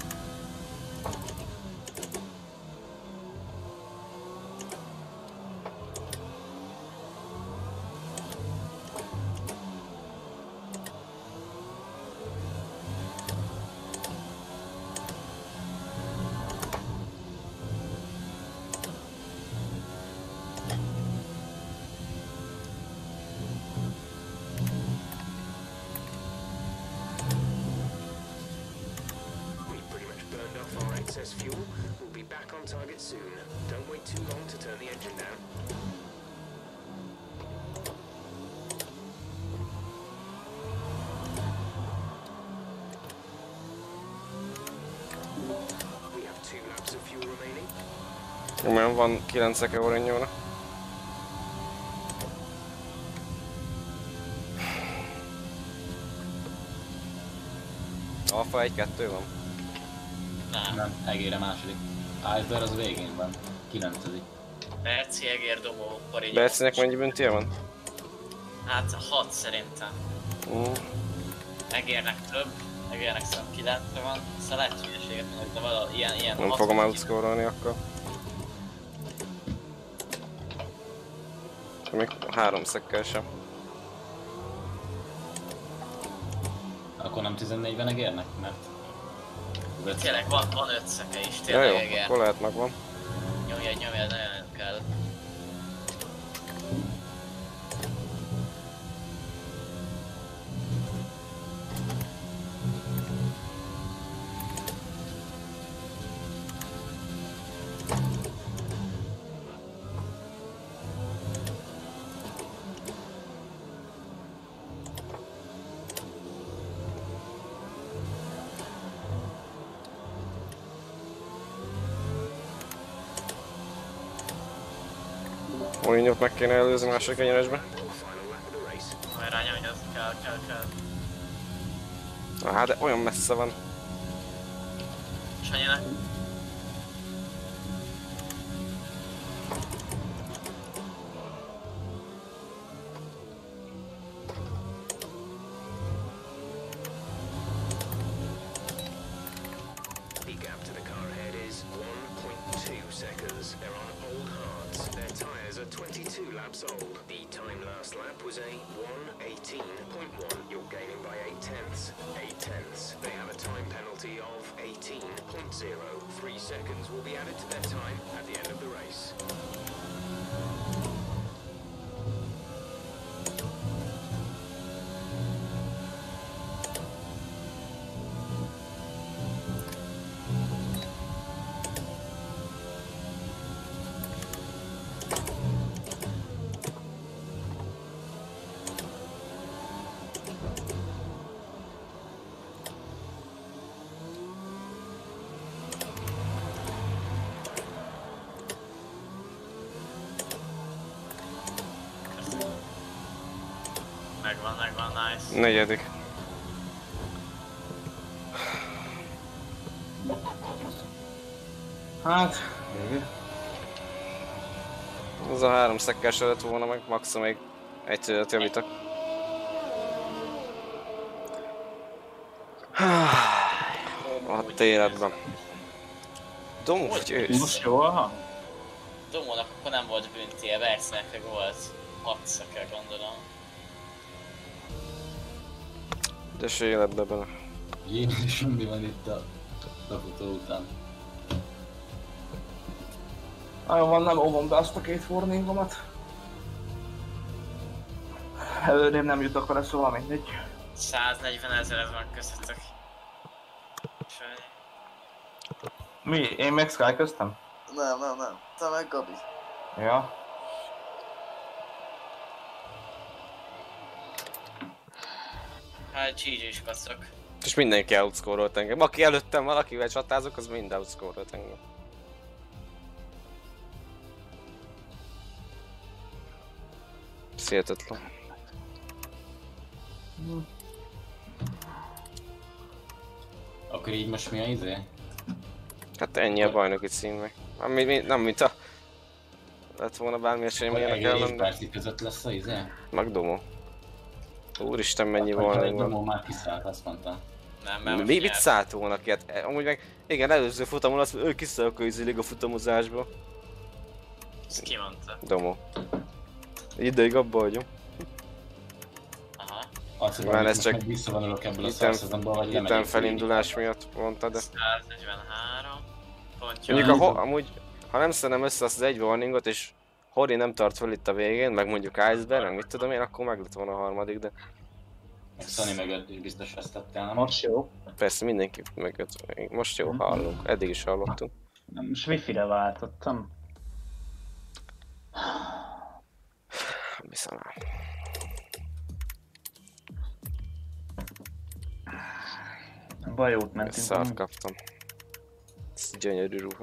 We pretty much burned off our excess fuel. We'll be back on target soon. Don't wait too long to turn the engine down. We have two laps of fuel remaining. Mert van kilencek Forinyónak. Alfa egy kettő van. Nem. Nem, egére második. Iceberg az végén van. Kilencedik. Berci, Egér, Domó, Forinyó. Bercinek mennyi büntje van? Hát hat szerintem. Mm. Egérnek több. Egérnek szerintem kilencre van. Szóval lehet hülyeséget mondok, de valahol ilyen, ilyen Nem hat- fogom outscore-olni akkor. Még három szekkel sem. Akkor nem tizennégyben egérnek, mert... Tényleg van, van öt szeke is, Ja, tényleg jó, Egér. akkor lehet megvan. Nyomja, nyomja, nagyon kell. Forinyót meg kéne előzni második egyenesbe. Final lap of the race. Majd rányomja, az kell, kell, kell. Ah, de olyan messze van. Sanyinak. The gap to the car ahead is one point two seconds. They're on old hards. Their tyres are twenty-two laps old. The time last lap was a one eighteen point one. You're gaining by eight tenths. Eight tenths. They have a time penalty of eighteen point zero. Three seconds will be added to their time at the end of the race. Megvan, megvan, nice. Negyedik. Hát, végül. Az a három szekkers lett volna meg, maximum még egy tőlet javítok. A téledben. Domó győz. Most jó, aha. Domónak akkor nem volt büntie, Bercnek meg volt hat szeker, gondolom. De se életbe bele. Jézusom, mi van itt a befutó után? Nagyon van, nem óvom be azt a két warningomat. Előrébb nem jutok vele, szóval mindegy. száznegyven ezer van közöttök. Sajnálom. Mi? Én meg Sky köztem? Nem, nem, nem. Te meg Gabi. Ja. Hát gé gé is kacok. És mindenki outscorolt engem. Aki előttem valakivel csatázok, az mind outscorolt engem. Hihetetlen. Akkor így most mi a izé? Hát ennyi a bajnoki cím meg. Ami, mi, nem mint a... Lett volna bármi esélyem Akkor ilyenek Ege és ellen, de... Berci között lesz a izé? Meg Domó. Úristen, mennyi Akkor volna egy volna. Domó már kiszállt, azt mondta. Nem, mert Mi, most mit nyert. szállt volna ki? Hát, eh, amúgy meg... Igen, előző futamon azt mondja, ő kiszállok a izélig a futamozásba. Ezt ki mondta? Domó. Egy ideig abba hagyom. Aha. Azt Nyilván mondom, ez most csak meg visszavonulok ebből a Itten, szarszezonból, vagy itten lemegyek felindulás miatt mondta, de... száznegyvenhárom. Pontja. Mondjuk a, ho- amúgy, ha nem szedem össze azt az egy warningot, és Hori nem tart fel itt a végén, meg mondjuk Iceberg, meg mit tudom én, akkor meg lett volna a harmadik, de Meg Sunny mögött is biztos vesztettél, nem? Most jó. persze mindenki meg most jó hallunk, eddig is hallottunk. Most wifi-re váltottam. Viszont el. Bajót mentünk. Szart kaptam. Ez gyönyörű ruha.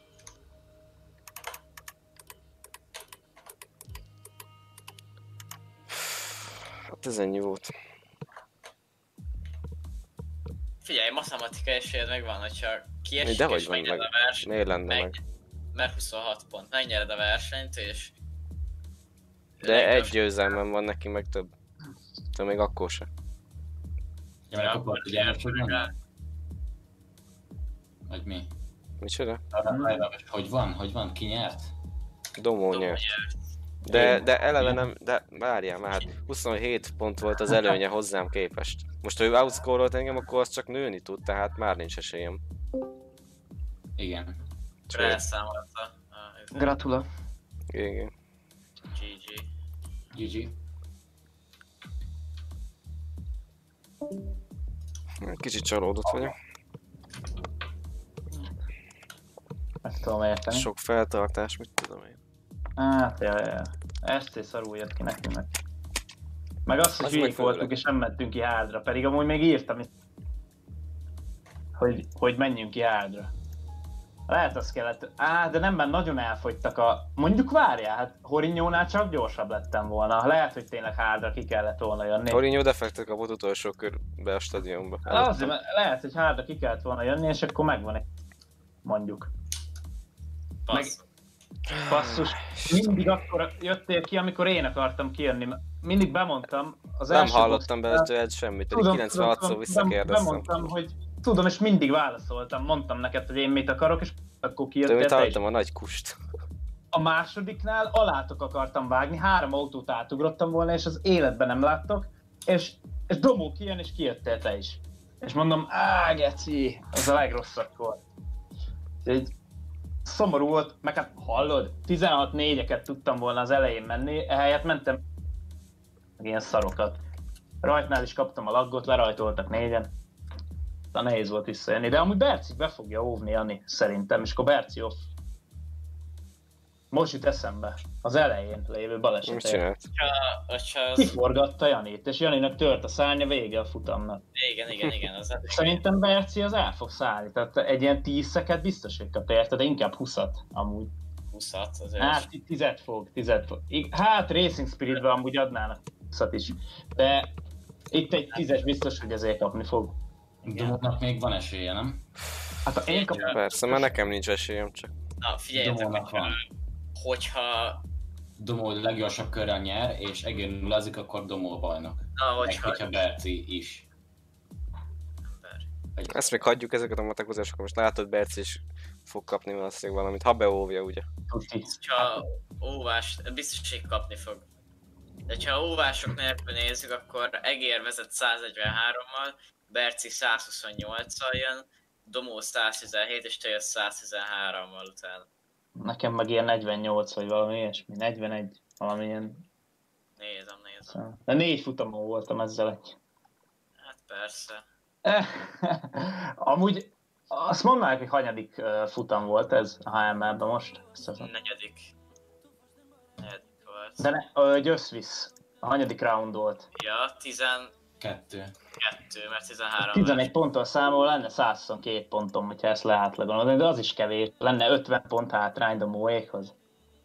Hát ez ennyi volt. Figyelj, matematika esélyed megvan, hogyha kiesik De hogy és van megnyered meg? a versenyt, Miért lenne meg, meg? mert huszonhat pont, megnyered a versenyt és... De legtöbb- egy győzelmem van neki, meg több. De még akkor se. Ja, mert akkor hogy elmos, hogy van? Vagy mi? Micsoda? Arra, hogy van? Hogy van? Ki nyert? Domó Domó nyert. nyert. De, de eleve nem, de várjál már, hát huszonhét pont volt az előnye hozzám képest. Most ha ő outscorolt engem, akkor az csak nőni tud, tehát már nincs esélyem. Igen. Csak Rászámolta a Gratula. igen. gé gé. gé gé. Kicsit csalódott vagyok. Meg tudom érteni. Sok feltartás, mit tudom én. Hát, ja, ja. Ezt és szarul jött ki neki meg. Meg azt, hogy Az hülyék meg főleg. voltunk és nem mentünk ki hádra, pedig amúgy még írtam itt, hogy, hogy menjünk ki hádra. Lehet az kellett, á, de nem, mert nagyon elfogytak a... Mondjuk várjál, hát Horinyónál csak gyorsabb lettem volna. Lehet, hogy tényleg hádra ki kellett volna jönni. Torinyó defektet kapott utolsó körbe a stadionba. Azért, mert lehet, hogy hádra ki kellett volna jönni, és akkor megvan egy... Mondjuk. Passz. Basszus, mindig akkor jöttél ki, amikor én akartam kijönni. Mindig bemondtam az Nem első hallottam boxnál- belőle semmit, pedig Tudom, kilencvenhatszor tudom, visszakérdeztem. Bemondtam, hogy tudom, és mindig válaszoltam. Mondtam neked, hogy én mit akarok, és akkor De kijöttél mit te is. hallottam a nagy kust. A másodiknál alátok akartam vágni, három autót átugrottam volna, és az életben nem láttok, és, és Domó kijön, és kijöttél te is. És mondom, á, geci, az a legrosszabb volt. Így szomorú volt, meg hát hallod, tizenhat négyeket tudtam volna az elején menni, ehelyett mentem meg ilyen szarokat. Rajtnál is kaptam a laggot, lerajtoltak négyen. De nehéz volt visszajönni, de amúgy Berci be fogja óvni Jani, szerintem, és akkor Berci off. Most jut eszembe, az elején lévő Mit balesetért. csinált? Ha, hogyha az... Kiforgatta Janit, és Janinak tört a szárnya, vége a futamnak. Igen, igen, igen, az elég. Szerintem Berci az el fog szállni, tehát egy ilyen tíz szeket biztos, hogy kap érte, de inkább húszat amúgy. huszat, az Hát tízet fog, tízet fog. I- Hát Racing Spiritben amúgy adnának huszat is. De itt egy tízes biztos, hogy ezért kapni fog. Domónak még van esélye, nem? Hát ha én kapom... Persze, mert nekem nincs esélyem csak. Na, figyeljetek, Domónak hogyha, van. hogyha, Domó legyorsabb körrel nyer, és egér nullázik, akkor Domó bajnok. na, Meg hogyha, hogyha Berci is. Ezt még hagyjuk ezeket a matekozásokat, most látod Berci is fog kapni valószínűleg valamit, ha beóvja ugye. hogyha óvás, biztos, hogy kapni fog. De ha óvások nélkül nézzük, akkor Egér vezet száznegyvenhárommal, Berci százhuszonnyolccal jön, Domó száztizenhét és te jössz száztizenhárommal utána. Nekem meg ilyen negyvennyolc vagy valami ilyesmi, negyvenegy, valamilyen. Nézem, nézem. De négy futamon voltam ezzel egy. Hát persze. Amúgy azt mondd már, hogy hanyadik futam volt ez a há em el-ben most? Negyedik. Negyedik volt. De ne, ö, győzvisz. A hanyadik round volt. Ja, tizenkettő, Kettő. mert tizenhárom tizenegy ponttal számol, lenne százhuszonkettő pontom, hogyha ezt leátlagolod, de az is kevés. Lenne ötven pont hátrány Domóékhoz.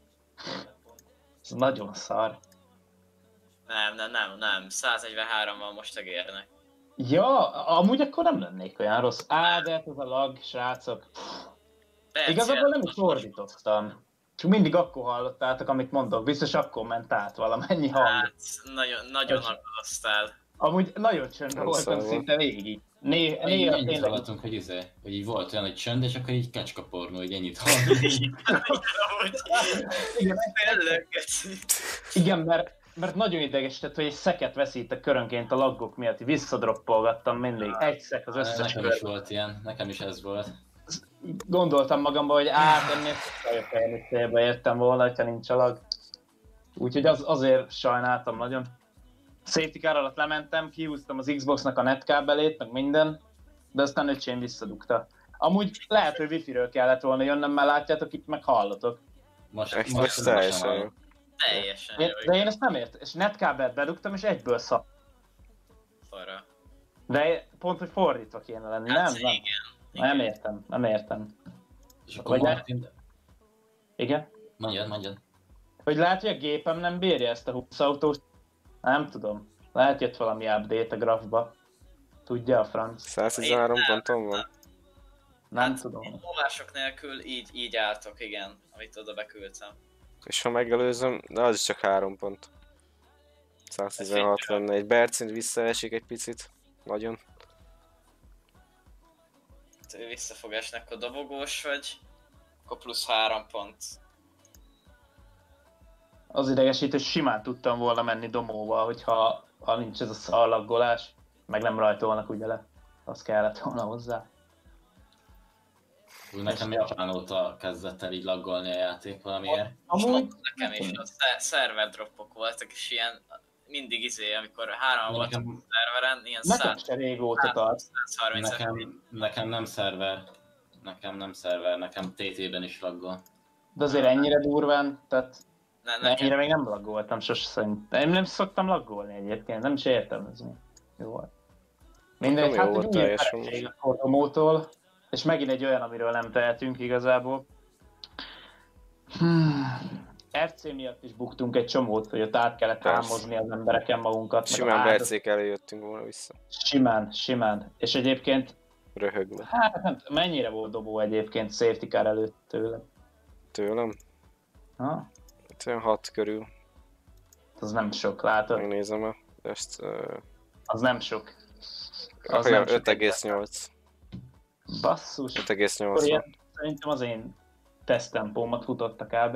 Ez nagyon szar. Nem, nem, nem, nem. száznegyvenhárom van most Egérnek. Ja, amúgy akkor nem lennék olyan rossz. Á, de hát ez a lag, srácok. Persze, Igazából nem is fordítottam. Csak mindig akkor hallottátok, amit mondok. Biztos akkor ment át valamennyi hang. Hát, nagyon, nagyon aggódoztál. Amúgy nagyon csöndben Nem voltam szólva. szinte végig. Né, Néha néha ennyit tényleg... hallottunk, hogy izé, hogy így volt olyan, hogy csönd, és akkor így kecskapornó, hogy ennyit hallottunk. Igen, Tényleg. igen, mert, mert nagyon idegesített, hogy egy szeket veszítek körönként a laggok miatt. Visszadroppolgattam mindig. Egy szek az összes Nekem kör. is volt ilyen, nekem is ez volt. Gondoltam magamban, hogy át, ennél sokkal jobb célba értem volna, ha nincs a lag. Úgyhogy az, azért sajnáltam nagyon. Safety car alatt lementem, kihúztam az Xboxnak a netkábelét, meg minden, de aztán öcsém visszadugta. Amúgy lehet, hogy wifi-ről kellett volna jönnöm, mert látjátok, itt meg hallotok. Most, Echt most, most most teljesen jó. Teljesen Én, jó. de én ezt nem értem, és netkábelt bedugtam, és egyből szak. Fara. De pont, hogy fordítva kéne lenni, Hát nem? Nem, igen. nem értem, nem értem. És akkor Vagy Martin... Igen? Mondjad, mondjad. Hogy lehet, hogy a gépem nem bírja ezt a húsz autós? Nem tudom. Lehet jött valami update a grafba. Tudja a franc. száztizenhárom ponton van? Nem Hát, tudom. Óvások nélkül így, így álltok, igen, amit oda beküldtem. És ha megelőzöm, de az is csak három pont. száztizenhat lenne, egy Bercint visszaesik egy picit. Nagyon. Ő vissza fog esni, akkor dobogós vagy, akkor plusz három pont. Az idegesít, hogy simán tudtam volna menni Domóval, hogyha ha nincs ez a szarlaggolás, meg nem rajtolnak ugye le. Az kellett volna hozzá. Úgy nekem japán óta kezdett el így laggolni a játék valamiért. Amúgy Nekem is ott sze- szerver droppok voltak, és ilyen mindig izé, amikor három voltam a Nekem, szerveren, ilyen nekem se régóta tart. száz harminc nekem, nekem nem szerver. Nekem nem szerver, nekem té té-ben is laggol. De azért ennyire durván, tehát ne, ennyire nekem, még nem laggoltam sose szerint. Én nem szoktam laggolni egyébként, nem is értem ez mi. Jó volt. Mindegy, jó hát volt egy új teljesen. feleség a Kordomótól, és megint egy olyan, amiről nem tehetünk igazából. Hmm. er cé miatt is buktunk egy csomót, hogy ott át kellett Persze. álmozni az embereken magunkat. meg Simán a Bercék elé jöttünk volna vissza. Simán, simán. És egyébként, Röhögve. hát nem, mennyire volt dobó egyébként safety car előtt tőle? Tőlem? Ha? Hát olyan hat körül. Az nem sok, látod? Megnézem el. Ezt... Uh, Az nem sok. Az olyan nem sok. öt egész nyolc. Basszus. öt egész nyolc. Akkor ilyen, szerintem az én teszttempómat futotta kb.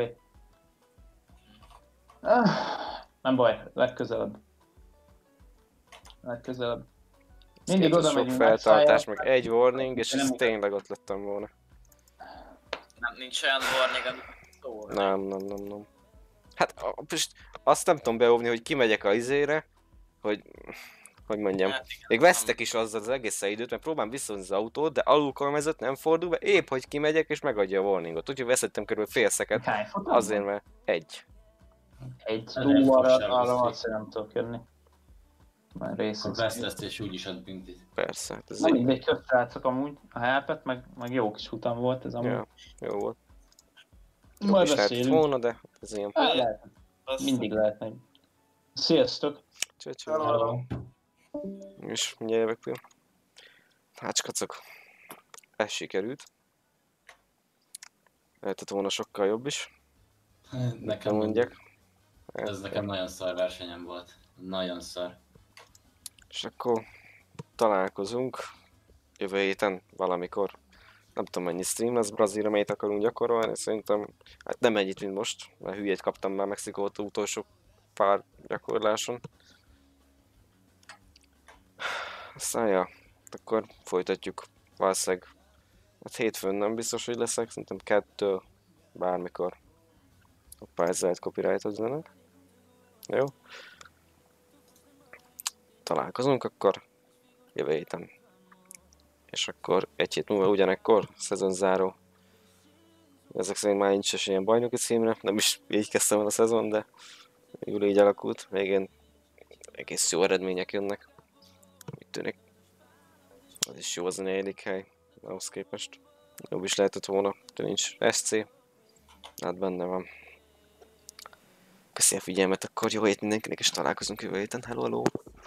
Ah, nem baj, legközelebb. Legközelebb. Mindig oda Sok megyünk feltartás, megszállják. meg egy warning, és Nem ez ugat- tényleg ott lettem volna. nem, nincs olyan warning, amit szól. Nem, nem, nem, nem. Hát a- most azt nem tudom beóvni, hogy kimegyek a izére, hogy... Hogy mondjam. Hát igen, Még vesztek is azzal az egész időt, mert próbálom visszahozni az autót, de alulkormányzat nem fordul be, épp hogy kimegyek és megadja a warningot. Úgyhogy veszettem körülbelül fél szeket, Hány futam? azért mert egy. Egy Ez túl arra, fogság arra viszi. azt, hogy nem tudok jönni. Már A részünk. vesztesztés úgyis ad büntit. Persze, hát ez Na egy... mindegy, köszönhetszok amúgy a helpet, meg, meg jó kis futam volt ez amúgy. Ja, jó volt. Jó Majd is lehetett beszélünk. volna, de ez ilyen. Hát, lehet. Az- Mindig lehet meg. Sziasztok! Csöcső. Hello. És mindjárt jövök például. Hát skacok. Ez sikerült. Lehetett volna sokkal jobb is. Nem Nekem mondják. Ez nekem nagyon szar versenyem volt. Nagyon szar. És akkor találkozunk jövő héten valamikor. Nem tudom mennyi stream lesz, Brazília melyet akarunk gyakorolni, szerintem hát nem ennyit, mint most, mert hülyét kaptam már Mexikót utolsó pár gyakorláson. Aztán ja, akkor folytatjuk valószínűleg. Hát hétfőn nem biztos, hogy leszek, szerintem kettő, bármikor. Hoppá, ezzel lehet copyright-ozzanak. Jó. Találkozunk akkor jövő héten. És akkor egy hét múlva ugyanekkor, szezonzáró. Ezek szerint már nincs is ilyen bajnoki címre, nem is így kezdtem el a szezon, de végül így alakult. Végén egész jó eredmények jönnek. Úgy tűnik. Az is jó az a negyedik hely, ahhoz képest. Jobb is lehetett volna, de nincs es cé. Hát benne van. Köszi a figyelmet, akkor jó hét mindenkinek, és találkozunk jövő héten. Hello, hello!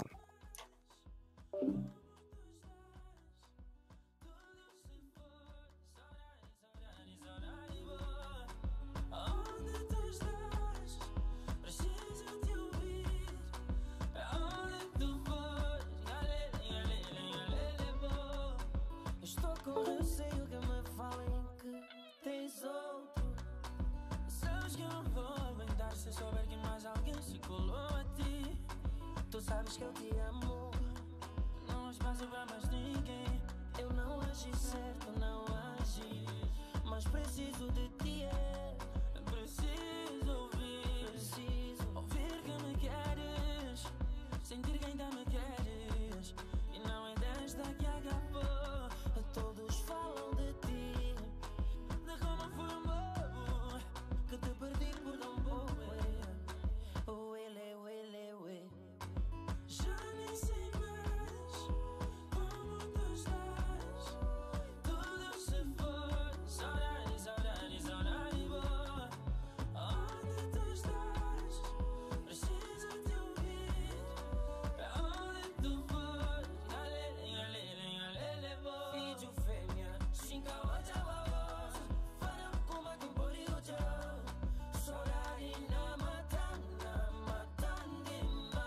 Onde tu estás? Preciso te ouvir. Aonde tu fores? Galele, galele, galele, vou. Estou com receio que me falem que tens outro. Sabes que eu não vou aguentar se souber que mais alguém se colou a ti. Tu sabes que eu te amo. Não há espaço pra mais ninguém. Eu não agi certo, não agi. Mas preciso de ti, é. Preciso ouvir, preciso ouvir que me queres. Sentir que ainda me queres. E não é desta que acabou. Todos falam de ti. De como fui um bobo. Que te perdi por tão pouco. Oh, ele, oh, ele, oh, ele. Já nem sei mais como tu estás. Tudo se foi. Saudade, saudade, saudade boa. Onde tu estás? Preciso te ouvir. Aonde tu fores? Galele, galele, galele vou. Vídeo fêmea, xinga outra voz. Fara kuma kimpori ojo. Saudade na matana, matandima.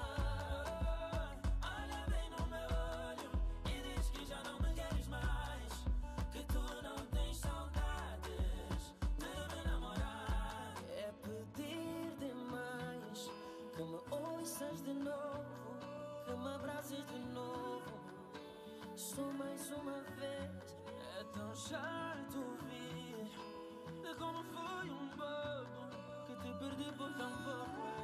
Olha bem no meu olho e diz que já não me queres mais. Que tu não tens saudades de me namorar. É pedir demais que me ouças de novo, que me abraces de novo. Só mais uma vez. É tão chato ouvir de como fui um bobo que te perdi por tão pouco.